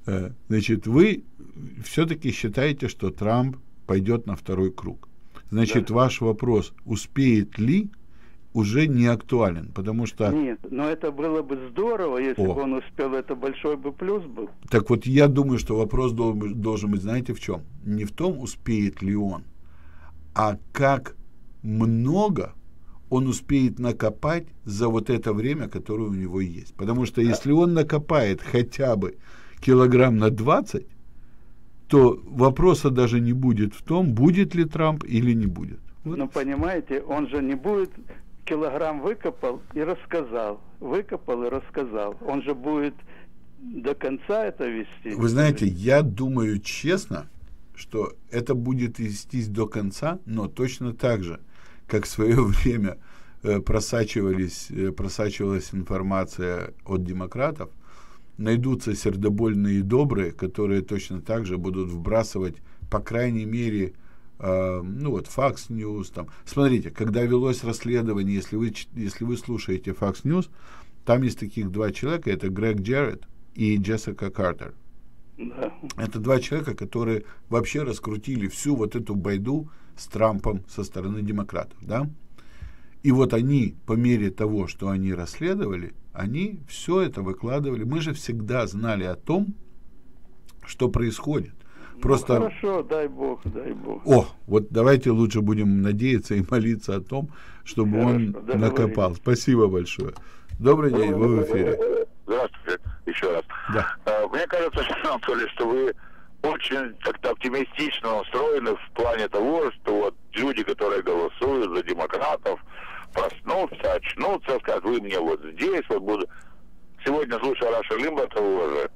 Значит, вы все-таки считаете, что Трамп пойдет на второй круг. Значит, да. Ваш вопрос, успеет ли, уже не актуален, потому что... Нет, но это было бы здорово, если О. бы он успел, это большой бы плюс был. Так вот, я думаю, что вопрос должен, должен быть, знаете, в чем? Не в том, успеет ли он, а как много он успеет накопать за вот это время, которое у него есть. Потому что если он накопает хотя бы килограмм на двадцать, то вопроса даже не будет в том, будет ли Трамп или не будет. Вот. Ну, понимаете, он же не будет... Килограмм выкопал и рассказал. Выкопал и рассказал. Он же будет до конца это вести. Вы знаете, я думаю честно, что это будет вестись до конца, но точно так же, как в свое время э, просачивались, э, просачивалась информация от демократов, найдутся сердобольные и добрые, которые точно так же будут вбрасывать, по крайней мере, Uh, ну вот Fox News, там. Смотрите, когда велось расследование, если вы, если вы слушаете Fox News, там есть таких два человека, это Грег Джерретт и Джессика Картер. Да. Это два человека, которые вообще раскрутили всю вот эту байду с Трампом со стороны демократов, да? И вот они, по мере того, что они расследовали, они все это выкладывали. Мы же всегда знали о том, что происходит. Просто... Ну, хорошо, дай Бог, дай Бог. О, вот давайте лучше будем надеяться и молиться о том, чтобы хорошо, он накопал. Спасибо большое. Добрый день, вы в эфире. Здравствуйте, еще раз. Да. А, мне кажется, Анатолий, что вы очень как-то оптимистично настроены в плане того, что вот люди, которые голосуют за демократов, проснутся, очнутся, скажут, вы мне вот здесь, вот буду. Сегодня слушаю Раша Лимбата уже.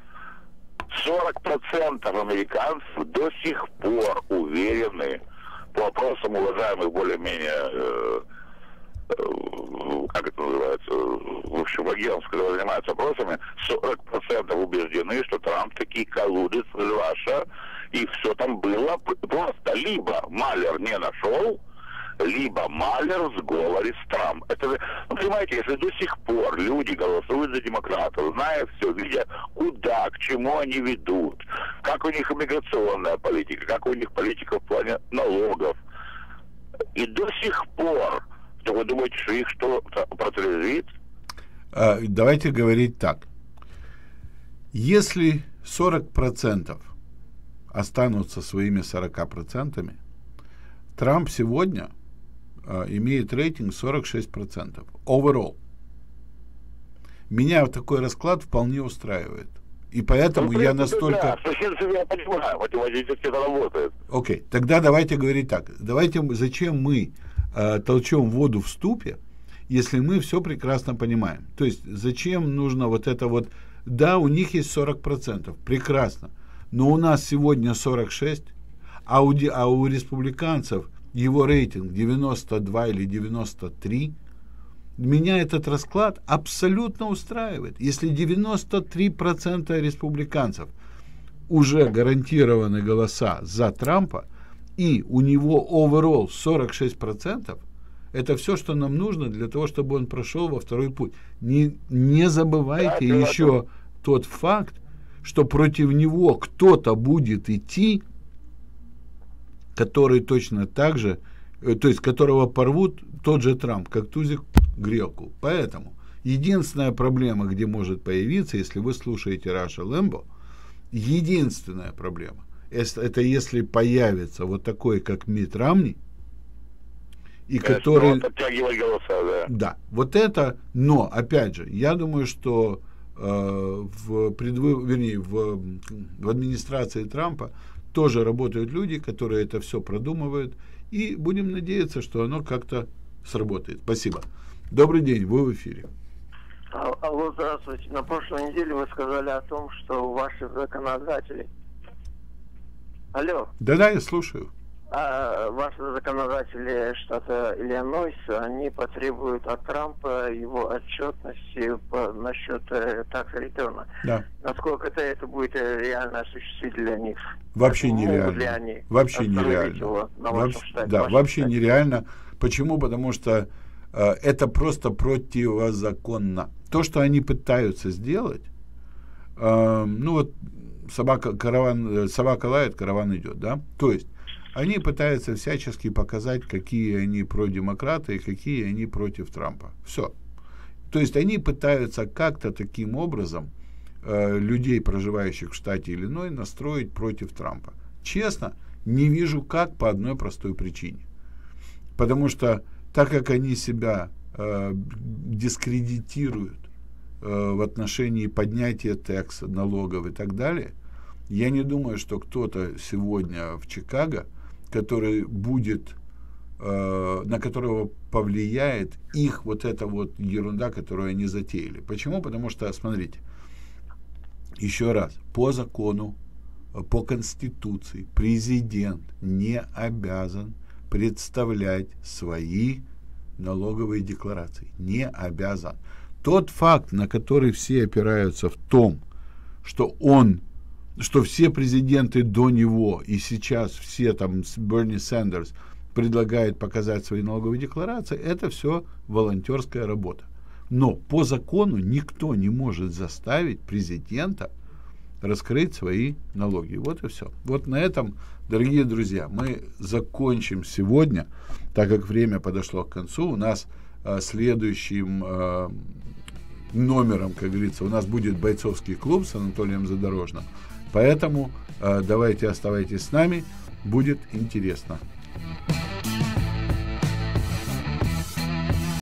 сорок процентов американцев до сих пор уверены по вопросам уважаемых более-менее, э, э, как это называется, в общем, агентов, которые занимаются вопросами, сорок процентов убеждены, что Трамп таки колудит с Раша, и все там было просто либо Малер не нашел, либо Малер в сговоре с Трампом. Это же, ну, понимаете, если до сих пор люди голосуют за демократов, зная все, видя, куда, к чему они ведут, как у них иммиграционная политика, как у них политика в плане налогов, и до сих пор, то вы думаете, что их что-то протрезвит? А, давайте говорить так. Если сорок процентов останутся своими сорока процентами, Трамп сегодня uh, имеет рейтинг сорок шесть процентов. Overall. Меня такой расклад вполне устраивает. И поэтому ну, я настолько... Да, я понимаю, математически это работает. Окей, okay. Тогда давайте говорить так. Давайте, зачем мы uh, толчем воду в ступе, если мы все прекрасно понимаем? То есть, зачем нужно вот это вот... Да, у них есть сорок процентов, прекрасно. Но у нас сегодня сорок шесть процентов. А у, а у республиканцев его рейтинг девяносто два или девяносто три. Меня этот расклад абсолютно устраивает. Если девяносто три процента республиканцев уже гарантированы голоса за Трампа, и у него overall сорок шесть процентов, это все, что нам нужно для того, чтобы он прошел во второй путь. Не, не забывайте да, еще тот факт, что против него кто-то будет идти, который точно так же, то есть которого порвут тот же Трамп, как тузик грелку. Поэтому единственная проблема, где может появиться, если вы слушаете Раша Лэмбо, единственная проблема, это если появится вот такой, как Митт Ромни, и это который... голоса, да. Да, вот это, но, опять же, я думаю, что э, в, предвы... Вернее, в, в администрации Трампа тоже работают люди, которые это все продумывают, и будем надеяться, что оно как-то сработает. Спасибо. Добрый день, вы в эфире. Алло, здравствуйте. На прошлой неделе вы сказали о том, что ваши законодатели... Алло. Да-да, я слушаю. А ваши законодатели штата Иллинойс, они потребуют от Трампа его отчетности по, насчет э, такс-ретерна. Да. Насколько это, это будет реально осуществить для них? Вообще Могут нереально. Ли они вообще нереально. Вообще, штате, да, вообще штате? нереально. Почему? Потому что э, это просто противозаконно. То, что они пытаются сделать, э, ну вот собака, караван, собака лает, караван идет, да? То есть они пытаются всячески показать, какие они продемократы и какие они против Трампа. Все. То есть они пытаются как-то таким образом э, людей, проживающих в штате Иллинойс, настроить против Трампа. Честно, не вижу как, по одной простой причине. Потому что так как они себя э, дискредитируют э, в отношении поднятия такса, налогов и так далее, я не думаю, что кто-то сегодня в Чикаго, который будет, э, на которого повлияет их вот эта вот ерунда, которую они затеяли. Почему? Потому что, смотрите, еще раз, по закону, по Конституции президент не обязан представлять свои налоговые декларации. Не обязан. Тот факт, на который все опираются в том, что он, что все президенты до него и сейчас все там Берни Сандерс предлагают показать свои налоговые декларации, это все волонтерская работа. Но по закону никто не может заставить президента раскрыть свои налоги. Вот и все. Вот на этом, дорогие друзья, мы закончим сегодня, так как время подошло к концу. У нас а, следующим а, номером, как говорится, у нас будет бойцовский клуб с Анатолием Задорожным. Поэтому а, давайте оставайтесь с нами, будет интересно.